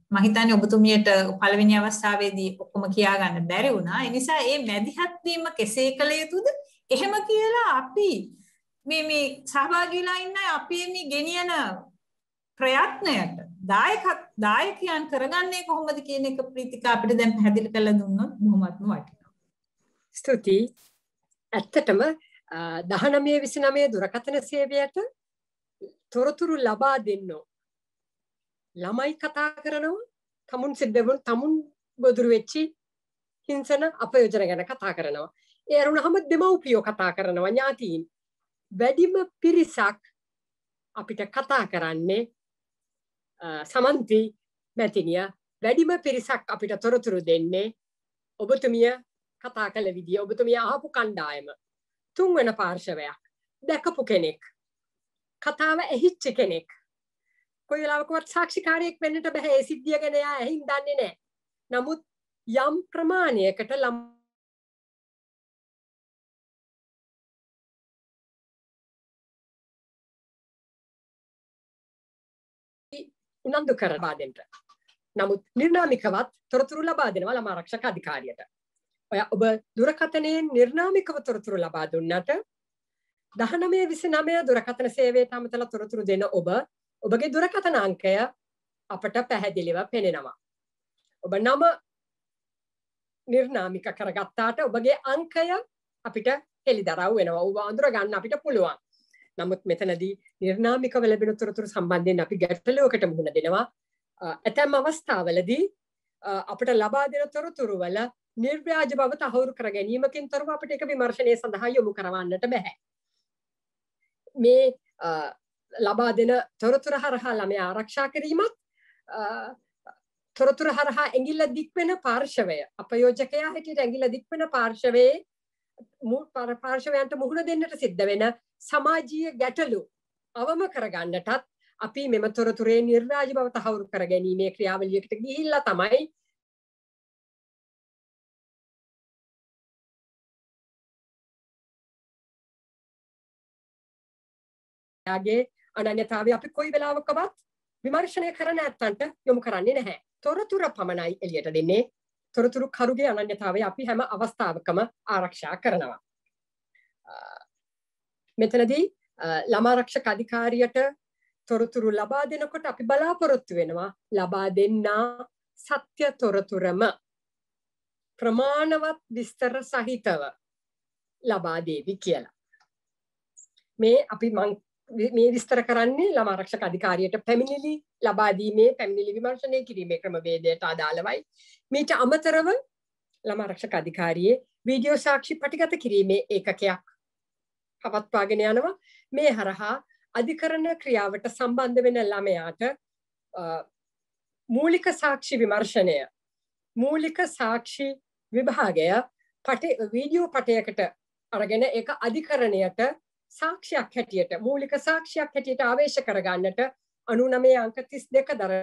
මම හිතන්නේ ඔබතුමියට පළවෙනි අවස්ථාවේදී ඔක්කොම කියා ගන්න බැරි වුණා. ඒ නිසා මේ මැදිහත් වීම කෙසේ කළ යුතුද? එහෙම කියලා අපි මේ සහභාගීලා ඉන්න අපි මේ ගෙනියන ප්‍රයත්නයට දායකයන් කරගන්නේ කොහොමද කියන එක ප්‍රීතිකා අපිට දැන් පැහැදිලි කරලා දුන්නොත් බොහොමත්ම වටිනවා. ස්තුතියි. ඇත්තටම 1929 දුරකථන සේවයට තොරතුරු ලබා දෙන්නෝ ළමයි කතා කරනවා, තමුන් ගොදුරු වෙච්චි හිංසන අපයෝජන ගැන කතා කරනවා. ඒ අරුණහම දෙමව්පියෝ කතා කරනවා, ඥාතීන්. වැඩිම පිරිසක් අපිට කතා කරන්නේ සමන්ති මැතිනිය වැඩිම පිරිසක් අපිට තොරතුරු දෙන්නේ ඔබතුමිය කතා කළ විදිය, ඔබතුමිය අහපු කණ්ඩායම, තුන්වන පාර්ශවයක්, දැකපු කෙනෙක්, කතාව ඇහිච්ච කෙනෙක්. කොයි වෙලාවකවත් සාක්ෂිකාරයෙක් වෙන්නට බෑ. ඒ සිද්ධිය ගැන එයා ඇහින් දන්නේ නැහැ. නමුත් යම් ප්‍රමාණයකට උනන්දු කරවා දෙන්න. නමුත් නිර්නාමිකවත් තොරතුරු ලබා දෙනවා ළමා ආරක්ෂක අධිකාරියට. ඔබ දුරකථනයෙන් නිර්නාමිකව තොරතුරු ලබා දුන්නට 1929 දුරකථන සේවයට අමතලා තොරතුරු දෙන ඔබගේ දුරකථන අංකය අපට පැහැදිලිව පෙනෙනවා. ඔබ නම නිර්නාමික කරගත්තාට ඔබගේ අංකය අපිට හෙළිදරව් වෙනවා. ඔබ අඳුර ගන්න අපිට පුළුවන්. නමුත් මෙතනදී නිර්නාමිකව ලැබෙන තොරතුරු සම්බන්ධයෙන් අපි ගැටලුවකට මුහුණ දෙනවා. ඇතැම් අවස්ථාවලදී අපිට ලබා දෙන තොරතුරු වල නිර්ව්‍යාජ බව තහවුරු කර ගැනීමකින් තොරව අපිට ඒක විමර්ශනය සඳහා යොමු කරවන්නට බෑ. මේ ලබා දෙන තොරතුරු හරහා ළමයා ආරක්ෂා කිරීමත් තොරතුරු හරහා ඇඟිල්ල දික්වෙන පාර්ශවය, අපයෝජකයා හැටියට ඇඟිල්ල දික්වෙන පාර්ශවයේ පාර්ශවයන්ට මුහුණ දෙන්නට සිද්ධ වෙන සමාජීය ගැටලු අවම කරගන්නටත් අපි මෙම තොරතුරේ නිර්ව්‍යාජ බව තහවුරු කර ගැනීමේ ක්‍රියාවලියකට ගිහිල්ලා තමයි යාගේ අනන්‍යතාවය අපි කොයි වෙලාවකවත් විමර්ශනය කරන්න ඇත්තන්ට යොමු කරන්නේ නැහැ. තොරතුරු පමණයි එළියට දෙන්නේ. තොරතුරු කරුගේ අනන්‍යතාවය අපි හැම අවස්ථාවකම ආරක්ෂා කරනවා. මෙතනදී ළමා ආරක්ෂක අධිකාරියට තොරතුරු ලබා දෙනකොට අපි බලාපොරොත්තු වෙනවා ලබා දෙන්නා සත්‍ය තොරතුරම ප්‍රමාණවත් විස්තර සහිතව ලබා දේවි කියලා. මේ අපි මේ විස්තර කරන්නේ ළමා ආරක්ෂක අධිකාරියට පැමිණිලි ලබා දීමේ, පැමිණිලි විමර්ශනය කිරීමේ ක්‍රමවේදයට අදාළවයි. මීට අමතරව ළමා ආරක්ෂක අධිකාරියේ වීඩියෝ සාක්ෂි පටිගත කිරීමේ ඒකකයක් පවත්වාගෙන යනවා. මේ හරහා අධිකරණ ක්‍රියාවට සම්බන්ධ වෙන ළමයාට මූලික සාක්ෂි විමර්ශනය, මූලික සාක්ෂි විභාගය වීඩියෝ පටයකට අරගෙන ඒක අධිකරණයට සාක්ෂියක් හැටියට, මූලික සාක්ෂියක් හැටියට ආවේශ කරගන්නට 99 අංක 32 දර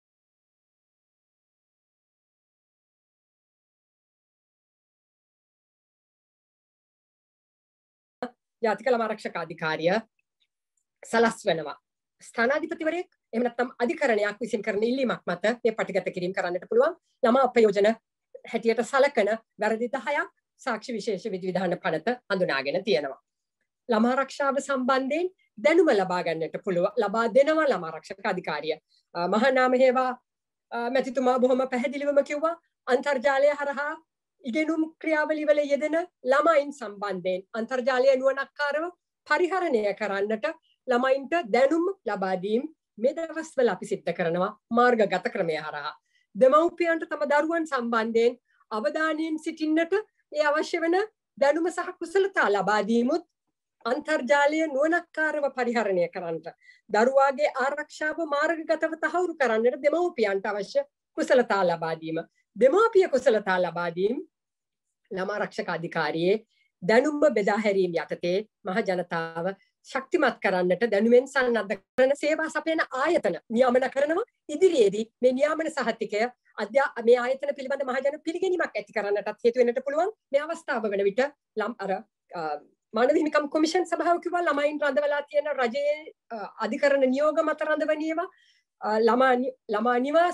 ජාතික ළමා ආරක්ෂක අධිකාරිය සලස්වනවා. ස්ථානාධිපතිවරයෙක් එහෙම නැත්නම් අධිකරණයක් විසින් කරන ඉල්ලීමක් මත මේ පටිගත කිරීම කරන්නට පුළුවන්. ළමා අපයෝජන හැටියට සලකන වැරදි 10ක් සාක්ෂි විශේෂ විධිවිධාන පනත හඳුනාගෙන තියෙනවා. ළමා ආරක්ෂාව සම්බන්ධයෙන් දැනුම ලබා ගන්නට පුළුවන්, ලබා දෙනවා ළමා ආරක්ෂක අධිකාරිය. මහානාම හේවා මැතිතුමා බොහොම පැහැදිලිවම කිව්වා අන්තර්ජාලය හරහා ඉගෙනුම් ක්‍රියාවලි වල යෙදෙන ළමයින් සම්බන්ධයෙන් අන්තර්ජාලය නුවණක්කාරව පරිහරණය කරන්නට ළමයින්ට දැනුම් ලබා දීම මේ දවස්වල අපි සිද්ධ කරනවා මාර්ගගත ක්‍රමය හරහා. දෙමව්පියන්ට තම දරුවන් සම්බන්ධයෙන් අවධානයෙන් සිටින්නට ඒ අවශ්‍ය වෙන දැනුම සහ කුසලතා ලබා දීමුත් අන්තර්ජාලය නුවණක්කාරව පරිහරණය කරන්නට, දරුවාගේ ආරක්ෂාව මාර්ගගතව තහවුරු කරන්නට දෙමව්පියන්ට අවශ්‍ය කුසලතා ලබා දීම. දෙමාපිය කුසලතා ලබා දීම ළමා ආරක්ෂක අධිකාරියේ දැනුම බෙදා හැරීම යටතේ මහ ජනතාව ශක්තිමත් කරන්නට දැනුමෙන් සන්නද්ධ කරන සේවා සපයන ආයතන නියාමන කරනවා. ඉදිරියේදී මේ නියාමන සහතිකය මේ ආයතන පිළිබඳ මහජන පිළිගැනීමක් ඇති කරන්නටත් හේතු වෙන්නට පුළුවන්. මේ අවස්ථාව වන විට මානව හිමිකම් කොමිෂන් සභාව කිව්වා ළමයින් රඳවලා තියෙන රජයේ අධිකරණ නියෝග මත රඳවන ඒවා ළමා නිවාස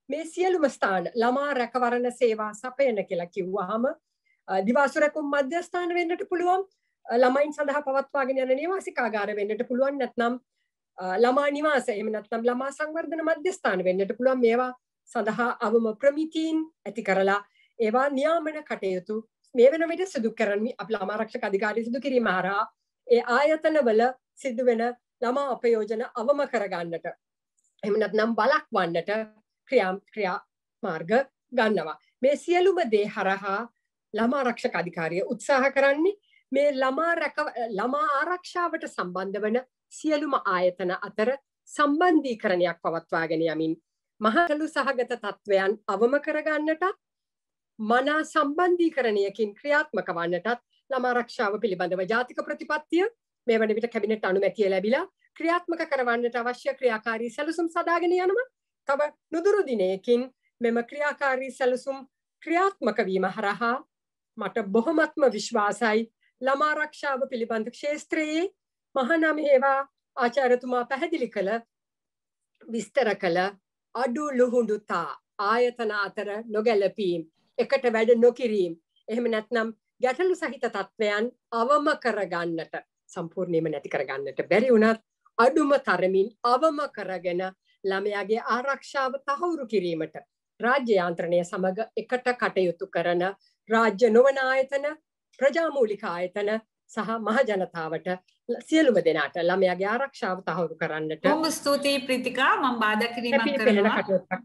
මේ සියලුම ස්ථාන ළමා රැකවරණ සේවා සපයන කියලා කිව්වහම දිවාසුරකුම් මධ්‍යස්ථාන වෙන්නට පුළුවන්, ළමයින් සඳහා පවත්වාගෙන යන නිවාසිකාගාර වෙන්නට පුළුවන්, නැත්නම් ළමා නිවාස, එහෙම නැත්නම් ළමා සංවර්ධන මධ්‍යස්ථාන වෙන්නට පුළුවන්. මේවා සඳහා අවම ප්‍රමිතීන් ඇති කරලා ඒවා නියාමන කටයුතු මේ වෙන විට සිදු කරන්නේ අපේ ළමා ආරක්ෂක අධිකාරිය සිදු කිරීම හරහා ඒ ආයතනවල සිදු වෙන ළමා අපයෝජන අවම කරගන්නට, එහෙම නැත්නම් බලක්වන්නට ක්‍රියා මාර්ග ගන්නවා. මේ සියලුම දේ හරහා ළමා ආරක්ෂක අධිකාරිය උත්සාහ කරන්නේ මේ ළමා ආරක්ෂාවට සම්බන්ධ වන සියලුම ආයතන අතර සම්බන්ධීකරණයක් පවත්වාගෙන යමින් මහලු සහගත තත්වයන් අවම කරගන්නටත් මනා සම්බන්ධීකරණයකින් ක්‍රියාත්මක වන්නටත් ළමා ආරක්ෂාව පිළිබඳව ජාතික ප්‍රතිපත්තිය මේ වන විට කැබිනට් අනුමැතිය ලැබිලා ක්‍රියාත්මක කරවන්නට අවශ්‍ය ක්‍රියාකාරී සැලසුම් සදාගෙන යනවා. තව නුදුරු දිනයකින් මෙම ක්‍රියාකාරී සැලසුම් ක්‍රියාත්මක වීම හරහා මට බොහොමත්ම විශ්වාසයි ළමා ආරක්ෂාව පිළිබඳ ක්ෂේත්‍රයේ මහානාම හේවා ආචාර්යතුමා පැහැදිලි කළ විස්තර කළ අඩු ලුහුඬුතා ආයතන අතර නොගැලපීම්, එකට වැඩ නොකිරීම, එහෙම නැත්නම් ගැටලු සහිත තත්වයන් අවම කරගන්නට, සම්පූර්ණයෙන්ම නැති කරගන්නට බැරි වුණත් අඩුම තරමින් අවම කරගෙන ළමයාගේ ආරක්ෂාව තහවුරු කිරීමට රාජ්‍ය යාන්ත්‍රණය සමග එකට කටයුතු කරන රාජ්‍ය නොවන ආයතන, ප්‍රජාමූලික ආයතන සහ මහ ජනතාවට සියලුම දෙනාට ළමයාගේ ආරක්ෂාව තහවුරු කරන්නට බොහොම ස්තුතියි ප්‍රීතිකා. මම බාධා කිරීමක් කරනවා.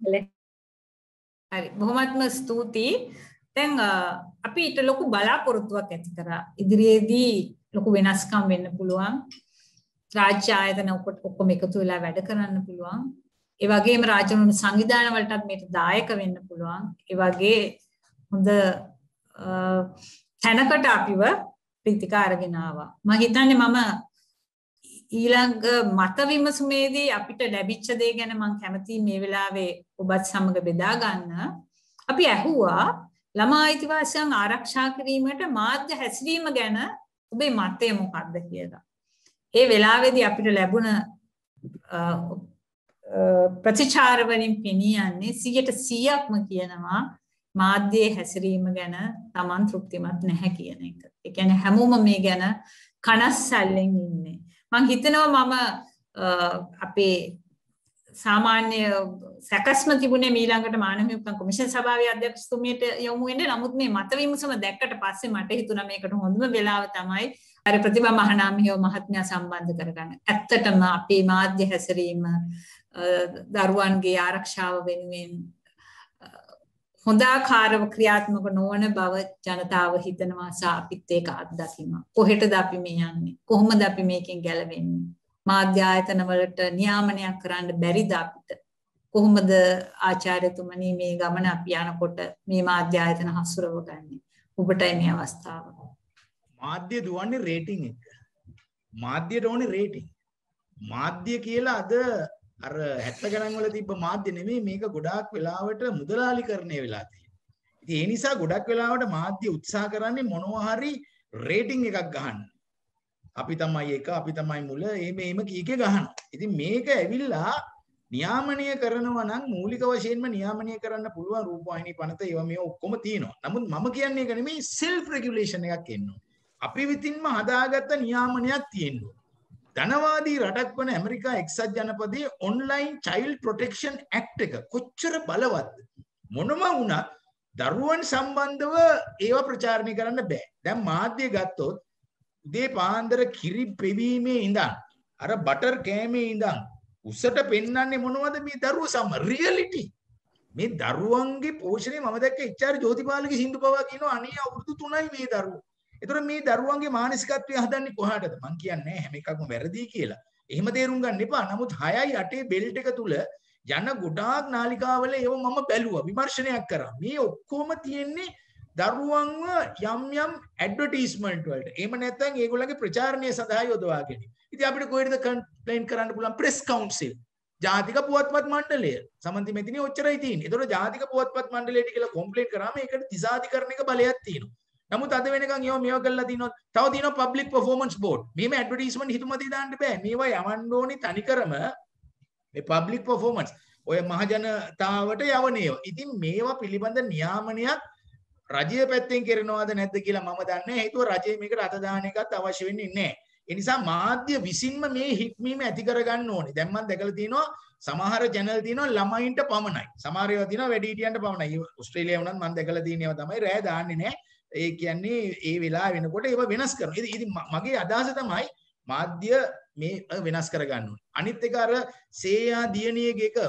හරි, බොහොමත්ම ස්තුතියි. දැන් අපි ඊට ලොකු බලාපොරොත්තුවක් ඇති කරා. ඉදිරියේදී ලොකු වෙනස්කම් වෙන්න පුළුවන්. රාජ්‍ය ආයතන ඔක්කොම එකතු වෙලා වැඩ කරන්න පුළුවන්. ඒ වගේම රාජ්‍ය සංවිධාන වලටත් මේක දායක වෙන්න පුළුවන්. ඒ වගේ හොඳ තැනකට අපිව ප්‍රීතිකා අරගෙන ආවා. මම හිතන්නේ මම ඊළඟ මත විමසුමේදී අපිට ලැබිච්ච දේ ගැන මම කැමතියි මේ වෙලාවේ ඔබත් සමග බෙදා ගන්න. අපි ඇහුවා ළමා අයිතිවාසිකම් ආරක්ෂා කිරීමට මාධ්‍ය හැසිරීම ගැන ඔබේ මතය මොකක්ද කියලා. ඒ වෙලාවේදී අපිට ලැබුණ ප්‍රතිචාර වලින් පෙනී යන්නේ 100%ක්ම කියනවා මාධ්‍යයේ හැසිරීම ගැන Taman තෘප්තිමත් නැහැ කියන එක. ඒ කියන්නේ හැමෝම මේ ගැන කනස්සල්ලෙන් ඉන්නේ. මම හිතනවා මම අපේ සාමාන්‍ය සැකස්ම තිබුණේ ඊළඟට මානව හිමිකම් කොමිෂන් සභාවේ අධ්‍යක්ෂතුමියට යොමු වෙන්න. නමුත් මේ මත විමසම දැක්කට පස්සේ මට හිතුණා මේකට හොඳම වෙලාව තමයි අර ප්‍රතිභා මහනාමියෝ මහත්මයා සම්බන්ධ කරගන්න. ඇත්තටම අපේ මාධ්‍ය හැසිරීම දරුවන්ගේ ආරක්ෂාව වෙනුවෙන් හොඳාකාරව ක්‍රියාත්මක නොවන බව ජනතාව හිතනවා සහ අපිත් ඒක අත්දකිනවා. කොහෙටද අපි මේ යන්නේ? කොහොමද අපි මේකෙන් ගැලවෙන්නේ? මාධ්‍ය ආයතන වලට නියාමනයක් කරන්න බැරිද අපිට? කොහොමද ආචාර්යතුමනි මේ ගමන අපි යනකොට මේ මාධ්‍ය ආයතන හසුරව ගන්නේ? ඔබටයි මේ අවස්ථාව. මාධ්‍ය දුවන්නේ රේටිං එක. මාධ්‍යට ඕනේ රේටිං. මාධ්‍ය කියලා අද අර 70 ගණන් වල තිබ්බ මාධ්‍ය නෙමෙයි, මේක ගොඩාක් වෙලාවට මුදලාලිකරණය වෙලා තියෙනවා. ඉතින් ඒ නිසා ගොඩක් වෙලාවට මාධ්‍ය උත්සාහ කරන්නේ මොනවා හරි රේටිං එකක් ගන්න. අපි තමයි එක, අපි තමයි මුල, එහෙම කීකේ ගහනවා. ඉතින් මේක ඇවිල්ලා නියාමනය කරනවා නම් මූලික වශයෙන්ම නියාමනය කරන්න පුළුවන් රූපවාහිනී පනත ඒවා මේ ඔක්කොම තියෙනවා. නමුත් මම කියන්නේ ඒක නෙමෙයි, self regulation එකක් එන්න ඕන. අපි විතින්ම හදාගත්ත නියාමනයක් තියෙන්න ඕන. ධනවාදී රටක් වන ඇමරිකා එක්සත් ජනපදයේ ඔන්ලයින් චයිල්ඩ් ප්‍රොටෙක්ෂන් ඇක්ට් එක කොච්චර බලවත්ද? මොනම වුණත් දරුවන් සම්බන්ධව ඒවා ප්‍රචාරණය කරන්න බෑ. දැන් මාධ්‍ය ගත්තොත් උදේ පාන්දර කිරි පෙවීමේ ඉඳන් අර බටර් කෑමේ ඉඳන් උසට පෙන්වන්නේ මොනවද? මේ දරුවෝ රියැලිටි. මේ දරුවන්ගේ පෝෂණය මම දැක්ක HR ජෝතිපාලගේ සින්දු පවා කියනවා අනේ අවුරුදු 3යි මේ දරුවෝ. ඒතර මේ දරුවන්ගේ මානසිකත්වය හදන්නේ කොහාටද? මං කියන්නේ හැම එකක්ම වැරදි කියලා. එහෙම තේරුම් ගන්න එපා. නමුත් 6යි 8 බෙල්ට් එක තුල යන ගොඩාක් නාලිකාවල ඒව මම බැලුවා, විමර්ශනයක් කරා. මේ ඔක්කොම තියෙන්නේ දරුවන්ව යම් යම් ඇඩ්වර්ටයිස්මන්ට් වලට. එහෙම නැත්නම් ඒගොල්ලන්ගේ ප්‍රචාරණය සඳහා යොදවා ගැනීම. ඉතින් අපිට කොහෙද කම්ප්ලේන්ට් කරන්න පුළුවන්? ප්‍රෙස් කවුන්සිල්, ජාතික පුවත්පත් මණ්ඩලය. සමන්ති මෙතනින් ඔච්චරයි තියෙන්නේ. ඒතකොට ජාතික පුවත්පත් මණ්ඩලයට කියලා කම්ප්ලේන්ට් කරාම ඒකට දිසාධිකරණයක බලයක් තියෙනවා. නමුත් අද වෙනකන් මේවා කරලා තිනොත් තව තියෙනවා පබ්ලික් පර්ෆෝමන්ස් බෝඩ්. මෙහෙම ඇඩ්වර්ටයිස්මන්ට් හිතුමතේ දාන්න බෑ. මේවා යවන්න ඕනේ තනිකරම මේ පබ්ලික් පර්ෆෝමන්ස්. ඔය මහජනතාවට යවනේව. ඉතින් මේවා පිළිබඳ නියාමනයක් රජය පැත්තෙන් කරනවද නැද්ද කියලා මම දන්නේ නැහැ. හේතුව රජය මේකට අත දාන එකත් අවශ්‍ය වෙන්නේ නැහැ. ඒ නිසා මාධ්‍ය විසින්ම මේ හික්මීම ඇති කරගන්න ඕනේ. දැන් මම දැකලා තියෙනවා සමහර channel තියෙනවා ළමයින්ට පමණයි. සමහර ඒවා තියෙනවා වැඩිහිටියන්ට පමණයි. ඕස්ට්‍රේලියාව වුණත් මම දැකලා තියෙන ඒවා තමයි රෑ දාන්නේ නැහැ. ඒ කියන්නේ ඒ වෙලාව වෙනකොට ඒව වෙනස් කරනවා. ඉතින් මගේ අදහස තමයි මාධ්‍ය මේ වෙනස් කරගන්න ඕනේ. අනිත් එක අර සේයා දියණියගේ එක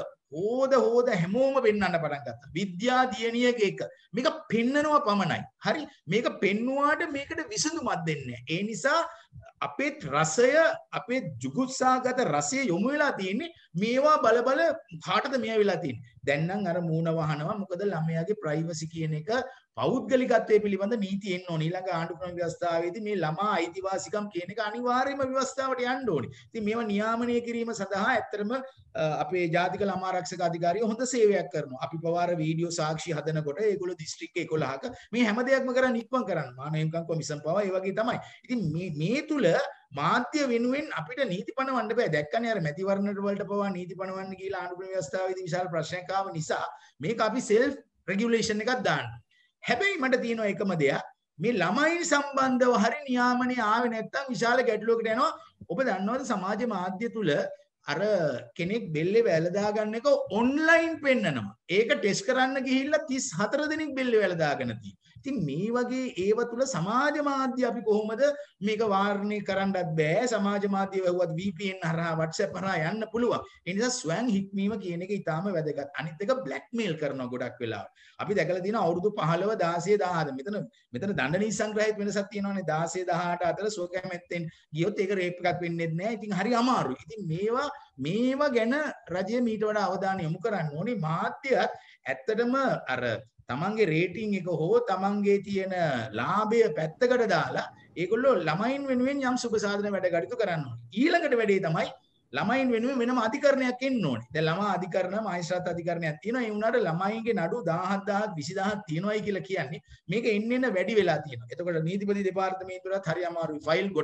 හොද හැමෝම පෙන්වන්න පටන් ගත්තා. විද්‍යා දියණියගේ එක මේක පෙන්නනවා පමණයි. හරි මේක පෙන්නුවාට මේකට විසඳුමක් දෙන්නේ නැහැ. ඒ නිසා අපේ රසය අපේ ජුගුත්සාගත රසය යොමු වෙලා තියෙන්නේ මේවා බල කාටද මේ වෙලා තියෙන්නේ. දැන් නම් අර මූණ වහනවා මොකද ළමයාගේ ප්‍රයිවසි කියන එක පෞද්ගලිකත්වයේ පිළිබඳ නීති එන්න ඕනේ. ඊළඟ ආණ්ඩු ක්‍රම ව්‍යවස්ථාවේදී මේ ළමා අයිතිවාසිකම් කියන එක අනිවාර්යයෙන්ම ව්‍යවස්ථාවට යන්න ඕනේ. ඉතින් මේවා නියාමනය කිරීම සඳහා ඇත්තටම අපේ ජාතික ළමා ආරක්ෂක අධිකාරිය හොඳ සේවයක් කරනවා. අපි පවාර වීඩියෝ සාක්ෂි හදනකොට ඒගොල්ලෝ දිස්ත්‍රික්ක 11ක මේ හැම දෙයක්ම කරන් ඉක්මන් කරන්න. මානව හිමිකම් කොමිසම් පවා ඒ වගේ තමයි. ඉතින් මේ තුල මාධ්‍ය වෙනුවෙන් අපිට නීති පනවන්න බෑ. දැක්කනේ අර මැතිවරණ වලට පවා නීති පනවන්න කියලා ආණ්ඩු ක්‍රම ව්‍යවස්ථාවේදී විශාල ප්‍රශ්නයක් ආව නිසා මේක අපි self regulation එකක් දාන්න. හැබැයි මට තියෙනවා එකම දෙයක් මේ ළමයින් සම්බන්ධව හරි නියාමනය ආවේ නැත්නම් විශාල ගැටලුවකට යනවා. ඔබ දන්නවද සමාජ මාධ්‍ය තුල අර කෙනෙක් බෙල්ලේ වැලදා ගන්න එක ඔන්ලයින් පෙන්නනවා. ඒක ටෙස්ට් කරන්න ගිහිල්ලා 34 දෙනෙක් බෙල්ලේ වැලදාගෙන තියෙනවා. ඉතින් මේ වගේ ඒව තුල සමාජ මාධ්‍ය අපි කොහොමද මේක වාරණය කරන්නත් බෑ. සමාජ මාධ්‍ය වැහුවත් VPN හරහා WhatsApp හරහා යන්න පුළුවන්. ඒ නිසා ස්වයං හික්මීම කියන එක ඊටාම වැදගත්. අනිත් එක බ්ලැක්මේල් කරනවා ගොඩක් වෙලාවට. අපි දැකලා තියෙනවා අවුරුදු 15 16 17 මෙතන දඬ නීති සංග්‍රහයත් වෙනසක් තියෙනවානේ 16 18 අතර සෝකැමැත්තෙන් ගියොත් ඒක රේප් එකක් වෙන්නේ නැහැ. ඉතින් හරි අමාරුයි. ඉතින් මේවා ගැන රජය මීට වඩා අවධානය යොමු කරන්න ඕනේ. මාධ්‍යයත් ඇත්තටම අර තමන්ගේ රේටිං එක හෝ තමන්ගේ තියෙන ලාභය පැත්තකට දාලා ඒගොල්ලෝ ළමයින් වෙනුවෙන් යම් සුබ සාධන වැඩ කටයුතු කරන්න ඕනේ. ඊළඟට වැඩේ තමයි ළමයින් වෙනුවෙන් වෙනම අධිකරණයක් එන්න ඕනේ. දැන් ළමා අධිකරණ මායිස්ත්‍රාත් අධිකරණයක් තියෙනවා. ඒ වුණාට ළමයින්ගේ නඩු 17000ක් 20000ක් තියෙනවායි කියලා කියන්නේ මේක එන්න වැඩි වෙලා තියෙනවා. එතකොට නීතිපති දෙපාර්තමේන්තුවලත් හරි අමාරුයි. ෆයිල් ගොඩ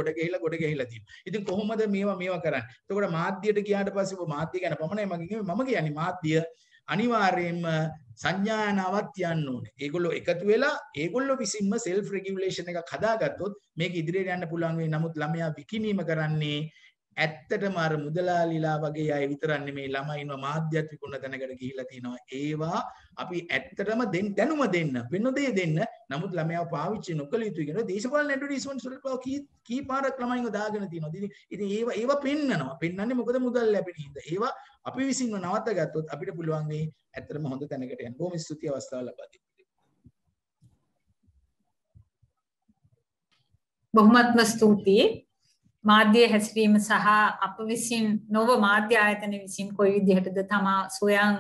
ගහලා තියෙනවා. ඉතින් කොහොමද මේවා කරන්නේ? එතකොට මාධ්‍යයට ගියාට පස්සේ ඔබ මාධ්‍ය ගැන පමණයි මම කියන්නේ මාධ්‍ය අනිවාර්යයෙන්ම සංඥානාවක් යන්න ඕනේ. ඒගොල්ලෝ එකතු වෙලා ඒගොල්ලෝ විසින්ම self regulation එකක් හදාගත්තොත් මේක ඉදිරියට යන්න පුළුවන් වෙයි. නමුත් ළමයා විකිණීම කරන්නේ ඇත්තටම අර මුදලාලිලා වගේ අය විතරක් නෙමෙයි ළමයින්ව මාධ්‍යත් විකුණන තැනකට ගිහිල්ලා තිනවා. ඒවා අපි ඇත්තටම දැනුම දෙන්න වෙන දේ දෙන්න. නමුත් ළමයාව පාවිච්චි නොකළ යුතුයි කියන දේශපාලන ඇඩ්වර්ටයිස්මන්ට්ස් වලට කී පාරක් ළමයින්ව දාගෙන තිනවා. ඉතින් ඒවා පෙන්නනවා. පෙන්නන්නේ මොකද මුදල් ලැබෙන හින්දා. ඒවා අපි විසින්ම නවත්ත ගත්තොත් අපිට පුළුවන් මේ ඇත්තටම හොඳ තැනකට යන්න. බොහොම ස්තුතියි අවස්ථාව ලබා දෙන්න. බොහොමත්ම ස්තුතියි. මාධ්‍ය හැසිරීම සහ අප විසින් නොව මාධ්‍ය ආයතන විසින් කොයි විදිහටද තමා සොයන්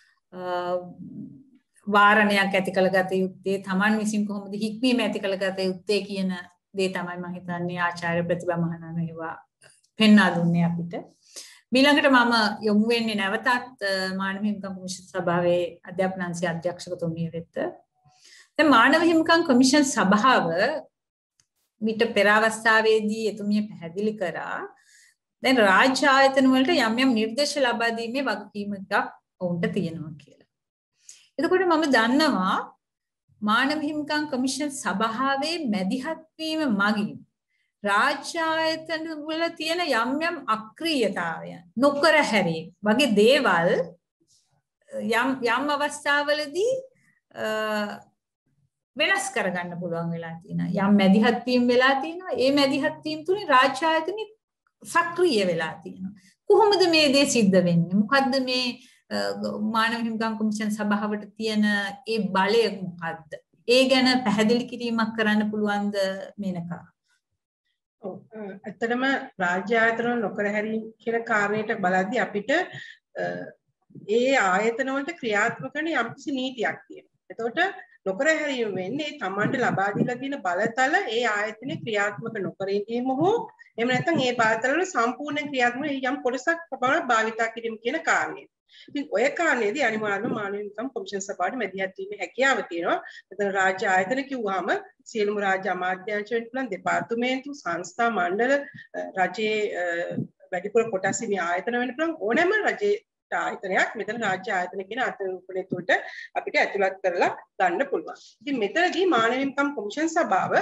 වාරණයක් ඇති කළගත යුත්තේ, තමන් විසින් කොහොමද හික්මීම ඇති කළගත යුත්තේ කියන දේ තමයි මම හිතන්නේ ආචාර්ය ප්‍රතිභා මහනන් ඒවා පෙන්වා දුන්නේ අපිට. ඊළඟට මම යොමු වෙන්නේ නැවතත් මානව හිමිකම් කොමිෂන් සභාවේ අධ්‍යාපන අංශයේ අධ්‍යක්ෂකතුමිය වෙත. දැන් මානව හිමිකම් කොමිෂන් සභාව මිට පෙර අවස්ථාවේදී එතුමිය පැහැදිලි කරා දැන් රාජ්‍ය ආයතන වලට යම් නිර්දේශ ලබා දීමේ වගකීම එකක් ඔවුන්ට තියෙනවා කියලා. එතකොට මම දන්නවා මානව හිමිකම් කොමිෂන් සභාවේ මැදිහත් වීම මගින් රාජ්‍ය ආයතන වල තියෙන යම් අක්‍රීයතාවයන් නොකර හැරීම වගේ දේවල් යම් අවස්ථාවලදී වෙනස් කරගන්න පුළුවන් වෙලා තියෙනවා. යම් මැදිහත් වීම වෙලා තියෙනවා. ඒ මැදිහත් වීම තුලින් රාජ්‍ය ආයතන සක්‍රීය වෙලා තියෙනවා. කොහොමද මේ දේ සිද්ධ වෙන්නේ? මොකද්ද මේ මානව හිමිකම් කොමිෂන් සභාවට තියෙන ඒ බලය මොකද්ද? ඒ ගැන පැහැදිලි කිරීමක් කරන්න පුළුවන්ද මේනකා? ඔව් ඇත්තටම රාජ්‍ය ආයතන නොකර හැරීම කියන කාරණයට බලද්දී අපිට ඒ ආයතන වලට ක්‍රියාත්මක කරන යම්කිසි නීතියක් තියෙනවා. එතකොට නොකර හැරීම වෙන්නේ තමන්ට ලබා දීලා තියෙන බලතල ඒ ආයතනේ ක්‍රියාත්මක නොකර ඉඳීම හෝ එහෙම නැත්නම් ඒ බලතල වල සම්පූර්ණ ක්‍රියාත්මක යම් කොටසක් පමණ භාවිතා කිරීම කියන කාරණේ. ඉතින් ඔය කාරණේදී අනිවාර්යයෙන්ම මානව හිමිකම් කොමිෂන් සභාවට මැදිහත් වීමේ හැකියාව තියෙනවා. එතන රාජ්‍ය ආයතන කිව්වහම සියලුම රාජ්‍ය අමාත්‍යාංශ වෙන්න පුළුවන් දෙපාර්තමේන්තු සංස්ථා මණ්ඩල රජයේ වැඩිපුර කොටස් ඉන්නේ ආයතන වෙන්න පුළුවන් ඕනෑම රජයේ ආයතනයක්. මෙතන රාජ්‍ය ආයතන කියන අර්ථරූපණය තුළට අපිට ඇතුළත් කරලා ගන්න පුළුවන්. ඉතින් මෙතනදී මානව හිමිකම් කොමිෂන් සභාව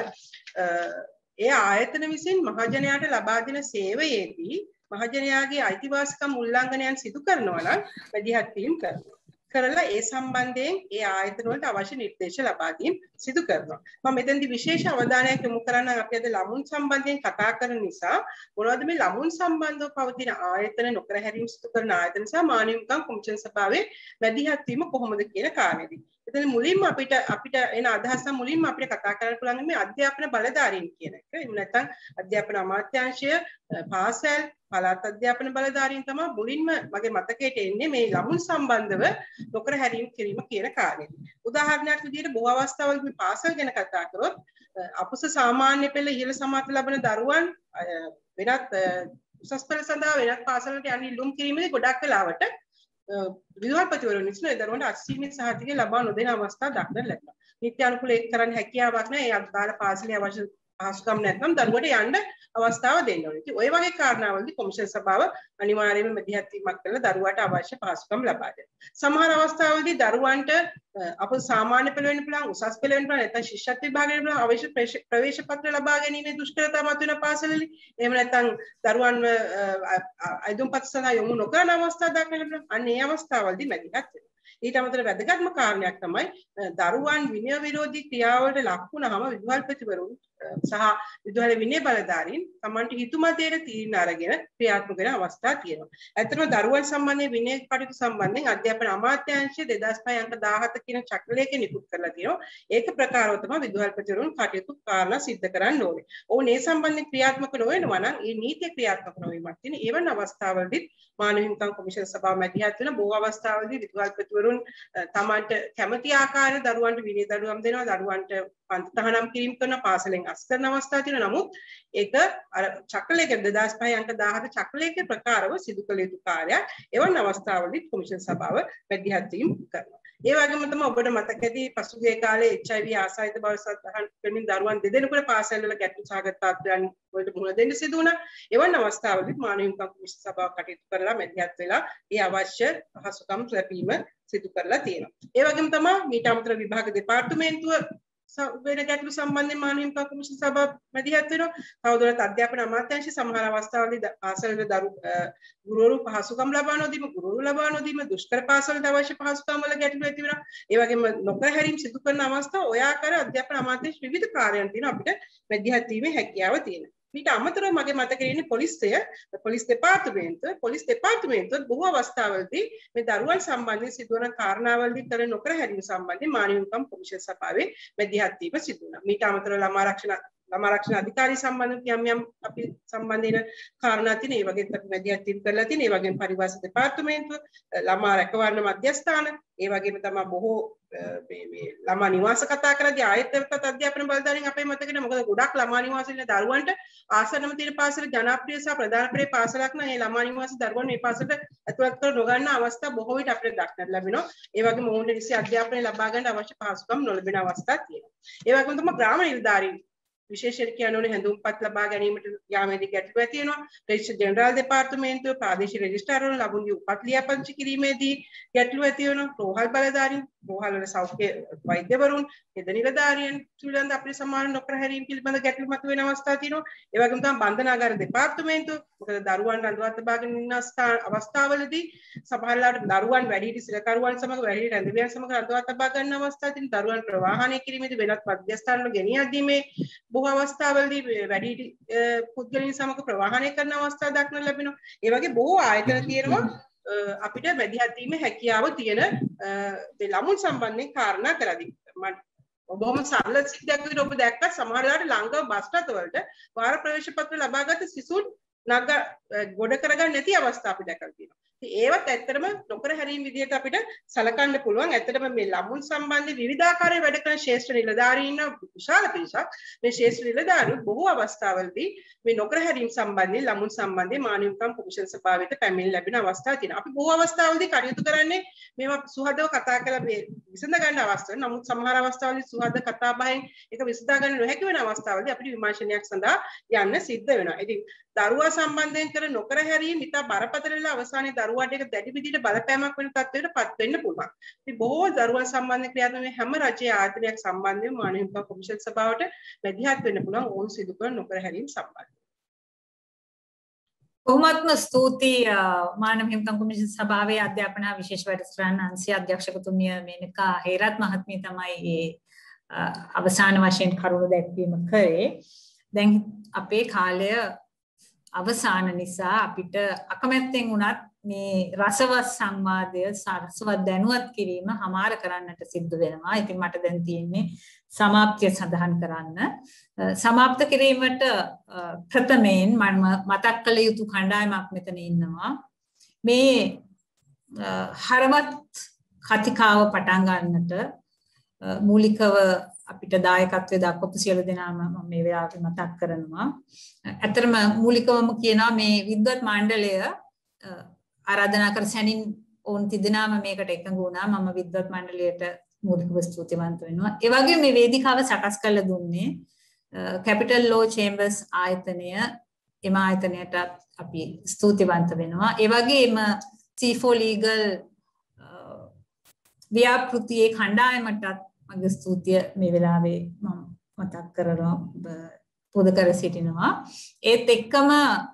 ඒ ආයතන විසින් මහජනයාට ලබා දෙන සේවයේදී මහජනයාගේ අයිතිවාසිකම් උල්ලංඝනයන් සිදු කරනවා නම් මැදිහත් වීම කරනවා. කරලා ඒ සම්බන්ධයෙන් ඒ ආයතන වලට අවශ්‍ය නිර්දේශ ලබා දීම සිදු කරනවා. මම මෙතෙන්දී විශේෂ අවධානයක් යොමු කරන්න අපි අද ළමුන් සම්බන්ධයෙන් කතා කරන නිසා මොනවද මේ ළමුන් සම්බන්ධව පවතින ආයතන නොකර හැරීම සිදු කරන ආයතන සහ මානව හිමිකම් කොමිෂන් සභාවේ මැදිහත් වීම කොහොමද කියන කාරණේදී. එතන මුලින්ම අපිට එන අදහස මුලින්ම අපිට කතා කරන්න පුළුවන් මේ අධ්‍යාපන බලධාරීන් කියන එක. එහෙම නැත්නම් අධ්‍යාපන අමාත්‍යාංශය, පාසල්, පළාත් අධ්‍යාපන බලධාරීන් තමයි මුලින්ම මගේ මතකයට එන්නේ මේ ළමුන් සම්බන්ධව නොකර හැරීම කිරීම කියන කාර්යය. උදාහරණයක් විදිහට බොහෝ අවස්ථාවල මේ පාසල් ගැන කතා කරොත් අපුස සාමාන්‍ය පෙළ ඉහළ සමාත ලබන දරුවන් වෙනත් උසස් පෙළ සඳහා වෙනත් පාසලකට යන්න ඉල්ලුම් කිරීමේදී ගොඩක් වෙලාවට විදුහල්පතිවරුන් විසින් ඒ දරුවන්ට අසීමිත සහතිකය ලබා නොදෙන අවස්ථා දක්නට ලැබෙනවා. නිත්‍ය අනුකූල ඒක කරන්න හැකියාවක් නැහැ. ඒ අදාළ පාසලේ අවශ්‍ය පහසුකම් නැත්නම් දරුවට යන්න අවස්ථාව දෙන්න ඕනේ. ඉතින් ওই වගේ කාරණාවලදී කොමිෂන් සභාව අනිවාර්යයෙන්ම මැදිහත් වීමක් කරලා දරුවාට අවශ්‍ය පහසුකම් ලබා දෙනවා. සමහර අවස්ථාවලදී දරුවන්ට අප සාමාන්‍ය පෙළ වෙන්න පුළුවන්, උසස් පෙළ වෙන්න පුළුවන්, නැත්නම් ශිෂ්‍යත්ව විභාග වෙන්න පුළුවන් අවශ්‍ය ප්‍රවේශ පත්‍ර ලබා ගැනීමේ දුෂ්කරතා මතුවෙන පාසලවලදී එහෙම නැත්නම් දරුවන්ව අයිදුම්පත් සඳහා යොමු නොකරන අවස්ථා දක්වන්න පුළුවන්. අන්න ඒ අවස්ථාවලදී මැදිහත් වෙනවා. ඊට අමතරව වැදගත්ම කාරණයක් තමයි දරුවන් විනය විරෝධී ක්‍රියාවලට ලක් වුණාම විදුහල්පතිවරුන් සහ විදුහල විනය බලධාරීන් තමන්ට හිතුමතේට තීරණ අරගෙන ක්‍රියාත්මක වෙන අවස්ථා තියෙනවා. ඇත්තටම දරුවන් සම්බන්ධයෙන් විනය කටයුතු සම්බන්ධයෙන් අධ්‍යාපන අමාත්‍යාංශය 2005 අංක 17 කියන චක්‍රලේඛය නිකුත් කරලා තියෙනවා. ඒක ප්‍රකාරව තමයි විදුහල්පතිවරුන් කටයුතු කාරණා සිද්ධ කරන්න ඕනේ. ඔවුන් ඒ සම්බන්ධයෙන් ක්‍රියාත්මක නොවෙනවා නම් ඒ නීතිය ක්‍රියාත්මක නොවීමක් තියෙන. ඒවන් අවස්ථාවලදී මානව හිමිකම් කොමිෂන් සභාව මැදිහත් වෙන බොහෝ අවස්ථාවලදී විදුහල්පතිවරුන් තමන්ට කැමති ආකාරයට දරුවන්ට විනය දඬුවම් දෙනවා. දරුවන්ට පන්ති තහනම් කිරීම කරන පාසලෙන් අස් කරන අවස්ථා තියෙනවා. නමුත් ඒක අර චක්‍රලේඛ 2005 අංක 17 චක්‍රලේඛ ප්‍රකාරව සිදු කළ යුතු කාර්යයක්. එවන් අවස්ථාවලදී කොමිෂන් සභාව මැදිහත් වීම කරනවා. ඒ වගේම තමයි ඔබට මතක ඇති පසුගිය කාලේ HIV ආසාදිත බව සඳහන් කරමින් දරුවන් දෙදෙනෙකුට පාසල් වල ගැටලු සහගත තත්ත්වයන් වලට මුහුණ දෙන්න සිදු වුණා. එවන් අවස්ථාවලදී මානව හිමිකම් කොමිෂන් සභාව කටයුතු කරලා මැදිහත් වෙලා ඒ අවශ්‍ය පහසුකම් ලැබීම සිදු කරලා තියෙනවා. ඒ වගේම තමයි මීට අමතරව විභාග දෙපාර්තමේන්තුව වෙන ගැටලු සම්බන්ධයෙන් මානව හිමිකම් කොමිෂන් සභාව මැදිහත් වෙනවා. තවදුරටත් අධ්‍යාපන අමාත්‍යාංශය සමහර අවස්ථාවලදී පාසල්වල ගුරුවරු පහසුකම් ලබා නොදීම, ගුරුවරු ලබා නොදීම, දුෂ්කර පාසල්වලට අවශ්‍ය පහසුකම් වල ගැටලු ඇති වෙනවා. ඒ වගේම නොකර හැරීම් සිදු කරන අවස්ථා ඔය ආකාර අධ්‍යාපන අමාත්‍යාංශ විවිධ කාර්යයන් තියෙනවා අපිට මැදිහත් වීමේ හැකියාව තියෙනවා. ඊට අමතරව මගේ මතකයේ ඉන්නේ පොලිස් දෙපාර්තමේන්තුව බොහෝ අවස්ථාවලදී මේ දරුවන් සම්බන්ධයෙන් සිදුවන කාරණාවලදී කරන නොකර හැරීම සම්බන්ධයෙන් මානව හිමිකම් කොමිෂන් සභාවේ මැදිහත් වීම සිදු වුණා. ඊට අමතරව ළමා ආරක්ෂණ අධිකාරී සම්බන්ධ යම් අපි සම්බන්ධ වෙන කාරණා තියෙන ඒ වගේත් අපි මැදිහත් වීම කරලා තියෙන. ඒ වගේම පරිවාස දෙපාර්තමේන්තුව, ළමා රැකවරණ මධ්‍යස්ථාන, ඒ වගේම තමයි බොහෝ මේ ළමා නිවාස කතා කරද්දී ආයතනගත අධ්‍යාපන බලධාරීන් අපේ මතකෙට මොකද ගොඩක් ළමා නිවාස ඉන්න දරුවන්ට ආසන්නම තියෙන පාසල ජනප්‍රිය සහ ප්‍රධානප්‍රිය පාසලක් නම් ඒ ළමා නිවාස දරුවන් මේ පාසලට ඇතුළත් කර නොගන්න අවස්ථා බොහෝ විට අපිට දක්නට ලැබෙනවා. ඒ වගේම ඔවුන්ට නිසි අධ්‍යාපනය ලබා ගන්න අවශ්‍ය පහසුකම් නොලැබෙන අවස්ථා තියෙනවා. ඒ වගේම තමයි ග්‍රාම නිලධාරීන් විශේෂයෙන් කියනෝනේ හැඳුම්පත් ලබා ගැනීමට යාමේදී ගැටලු ඇති වෙනවා. රෙජිස්ටර් ජෙනරාල් දෙපාර්තමේන්තුව ප්‍රාදේශීය රෙජිස්ට්‍රාර්වරුන් ලබුන්ගේ උපත් ලියාපදිංචි කිරීමේදී ගැටලු ඇති වෙනවා. රෝහල් බලධාරීන්, රෝහල් වල සෞඛ්‍ය වෛද්‍යවරුන්, හෙද නිලධාරීන් පිළිබඳ අපේ සමාන නොකර හැරීම් පිළිබඳ ගැටලු මතුවෙන අවස්ථා තියෙනවා. ඒ වගේම තමයි බන්ධනාගාර දෙපාර්තමේන්තුව මොකද දරුවන් රඳවා තබාගෙන ඉන්න අවස්ථාවලදී සමහරවිට දරුවන් වැඩිහිටි සිරකරුවන් සමග වැඩිහිටි රැඳවියන් සමග රඳවා තබා ගන්න අවස්ථා තියෙන දරුවන් ප්‍රවාහනය කිරීමේදී වෙනත් මධ්‍යස්ථාන වල ගෙනියද්දී මේ බොහෝ අවස්ථාවලදී වැඩිහිටි පුද්ගලයන් සමග ප්‍රවාහනය කරන අවස්ථා දක්නට ලැබෙනවා. ඒ වගේ බොහෝ ආයතන තියෙනවා අපිට මැදිහත් වීමේ හැකියාව තියෙන ළමුන් සම්බන්ධයෙන් කාරණා කරදී. බොහොම සරල සිද්ධියක් විදිහට ඔබ දැක්කත් සමහර වෙලාවට ළඟ බස් රථවලට වාර ප්‍රවේශ පත්‍ර ලබාගත් සිසුන් ගොඩ කරගන්න නැති අවස්ථා අපි දැකලා තියෙනවා. ඒවත් ඇත්තටම නොකර හැරීම් විදිහට අපිට සලකන්න පුළුවන්. ඇත්තටම මේ ළමුන් සම්බන්ධ විවිධාකාරයේ වැඩ කරන ශාස්ත්‍ර නිලධාරීන් විශාල පිරිසක් මේ ශාස්ත්‍ර නිලධාරීන් බොහෝ අවස්ථාවලදී මේ නොකර හැරීම් සම්බන්ධයෙන් ළමුන් සම්බන්ධයෙන් මානව හිමිකම් කොමිෂන් සභාවට පැමිණ ලැබෙන අවස්ථා තියෙනවා. අපි බොහෝ අවස්ථාවලදී කටයුතු කරන්නේ මේවා සුහදව කතා කරලා මේ විසඳ ගන්න අවස්ථාව. නමුත් සමහර අවස්ථාවලදී සුහද කතා බහෙන් ඒක විසඳා ගන්න නොහැකි වෙන අවස්ථාවලදී අපිට විමර්ශනයක් සඳහා යන්න සිද්ධ වෙනවා. ඉතින් දරුවා සම්බන්ධයෙන් කර නොකර හැරීම් ඉතා බරපතල අවසානයේ දරුවාට ඒක දැඩි විදිහට බලපෑමක් වෙන තත්ත්වයකටපත් වෙන්න පුළුවන්. ඉතින් බොහෝ දරුවන් සම්බන්ධ ක්‍රියාත්මක මේ හැම රජයේ ආයතනයක් සම්බන්ධයෙන් මානව හිමිකම් කොමිෂන් සභාවට මැදිහත් වෙන්න පුළුවන් ඕන් සිදු කරන නොකර හැරීම් සම්බන්ධයෙන්. කොහොමත්ම ස්තුතියි මානව හිමිකම් කොමිෂන් සභාවේ අධ්‍යාපන විශේෂ වැඩසටහන අංශයේ අධ්‍යක්ෂකතුමිය මේනකා හේරත් මහත්මිය තමයි මේ අවසාන වශයෙන් කරුණු දැක්වීම කරේ. දැන් අපේ කාලය අවසාන නිසා අපිට අකමැත්තෙන් වුණත් මේ රසවත් සංවාදය රසවත් දැනුවත් කිරීම හමාර කරන්නට සිද්ධ වෙනවා. ඉතින් මට දැන් තියෙන්නේ සමාප්තිය සඳහන් කරන්න. සමාප්ත කිරීමට ප්‍රථමයෙන් මම මතක් කළ යුතු කණ්ඩායමක් මෙතන ඉන්නවා. මේ හරවත් කතිකාව පටන් ගන්නට මූලිකව අපිට දායකත්වයේ දක්වපු සියලු දෙනාම මම මේ වෙලාවේ මතක් කරනවා. ඇත්තටම මූලිකවම කියනවා මේ විද්වත් මණ්ඩලය ආරාධනා කර සැනින් ඕන් තිදෙනාම මේකට එකඟ වුණා. මම විද්වත් මණ්ඩලයට මූලිකව ස්තුතිවන්ත වෙනවා. ඒ වගේම මේ වේදිකාව සකස් කරලා දුන්නේ කැපිටල් ලෝ චේම්බර්ස් ආයතනය. එම ආයතනයට අපි ස්තුතිවන්ත වෙනවා. ඒ වගේම C4 Legal ව්‍යාපෘතියේ කණ්ඩායමටත් මගේ ස්තුතිය මේ වෙලාවේ මම මතක් කරනවා පොද කර සිටිනවා. ඒත් එක්කම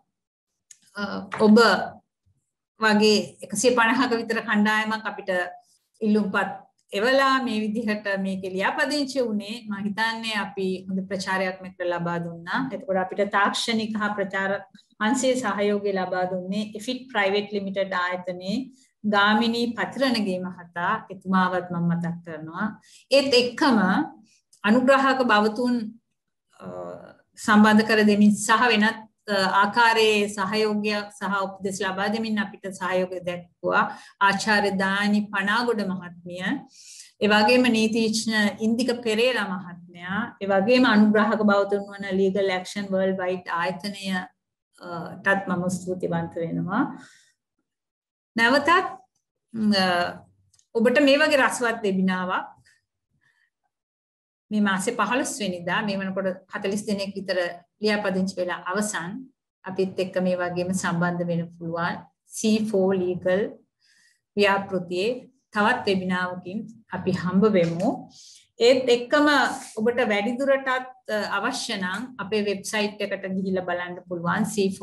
ඔබ වගේ 150ක විතර කණ්ඩායමක් අපිට ඉල්ලුම්පත් එවලා මේ විදිහට මේකේ ලියාපදිංචි වුණේ මම හිතන්නේ අපි හොඳ ප්‍රචාරයක් මෙතන ලබා දුන්නා. එතකොට අපිට තාක්ෂණික හා ප්‍රචාර අංශයේ සහයෝගය ලබා දුන්නේ EFIT Private Limited ආයතනයේ ගාමිණී පතිරණගේ මහතා. එතුමාවත් මම මතක් කරනවා. ඒත් එක්කම අනුග්‍රහක බවතුන් සම්බන්ධ කර දෙමින් සහ වෙනත් ආකාරයේ සහයෝගය සහ උපදෙස් ලබා දෙමින් අපිට සහයෝගය දැක්වුවා ආචාර්ය දානි පනාගොඩ මහත්මිය. ඒ වගේම නීතිඥ ඉන්දික පෙරේරා මහත්මයා. ඒ වගේම අනුග්‍රහක බවතුන් වන Legal Action Worldwide ආයතනයටත් මම ස්තුතිවන්ත වෙනවා. නැවතත් ඔබට මේ වගේ රසවත් වෙබිනාවක් මේ මාසේ 15 වෙනිදා මේ වෙනකොට 40 දෙනෙක් විතර ලියාපදිංචි වෙලා අවසන්. අපිත් එක්ක මේ වගේම සම්බන්ධ වෙන්න පුළුවන්. C4 Legal ව්‍යාපෘතියේ තවත් වෙබිනාවකින් අපි හම්බ වෙමු. ඒත් එක්කම ඔබට වැඩිදුරටත් අවශ්‍ය නම් අපේ වෙබ්සයිට් එකට ගිහිල්ලා බලන්න පුළුවන්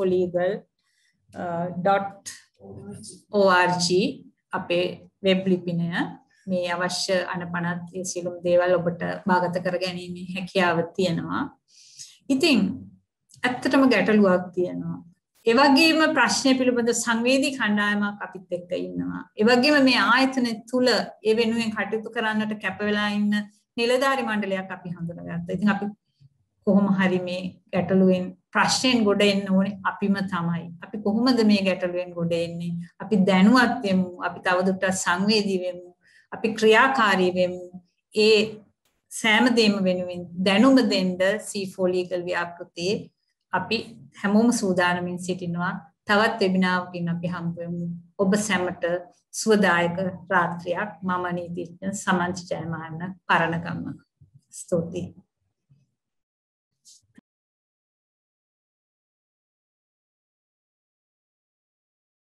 c4legal.org අපේ වෙබ් ලිපිනය. මේ අවශ්‍ය අනපනත් ඒ සියලුම දේවල් ඔබට භාගත කර ගැනීම හැකියාව තියෙනවා. ඉතින් ඇත්තටම ගැටලුවක් තියෙනවා. ඒ වගේම ප්‍රශ්න පිළිබඳ සංවේදී කණ්ඩායමක් අපිත් එක්ක ඉන්නවා. ඒ වගේම මේ ආයතන තුල ඒ වෙනුවෙන් කටයුතු කරන්නට කැප වෙලා ඉන්න නිලධාරි මණ්ඩලයක් අපි හඳුනාගත්තා. ඉතින් අපි කොහොම හරි මේ ගැටලුවෙන් ප්‍රශ්නෙන් ගොඩ එන්න ඕනේ අපිම තමයි. අපි කොහොමද මේ ගැටලුවෙන් ගොඩ එන්නේ? අපි දැනුවත් වෙමු. අපි තවදුරටත් සංවේදී වෙමු. අපි ක්‍රියාකාරී වෙමු. ඒ සෑම දෙයක්ම වෙනුවෙන් දැනුම දෙන්න C4 Legal ව්‍යාපෘතියේ අපි හැමෝම සූදානමින් සිටිනවා. තවත් වෙබිනාවකින් අපි හම්බ වෙමු. ඔබ සැමට සුවදායක රාත්‍රියක්. මම නීතිඥ සමන්ති ජයමාන්න පරණගම. ස්තුතියි.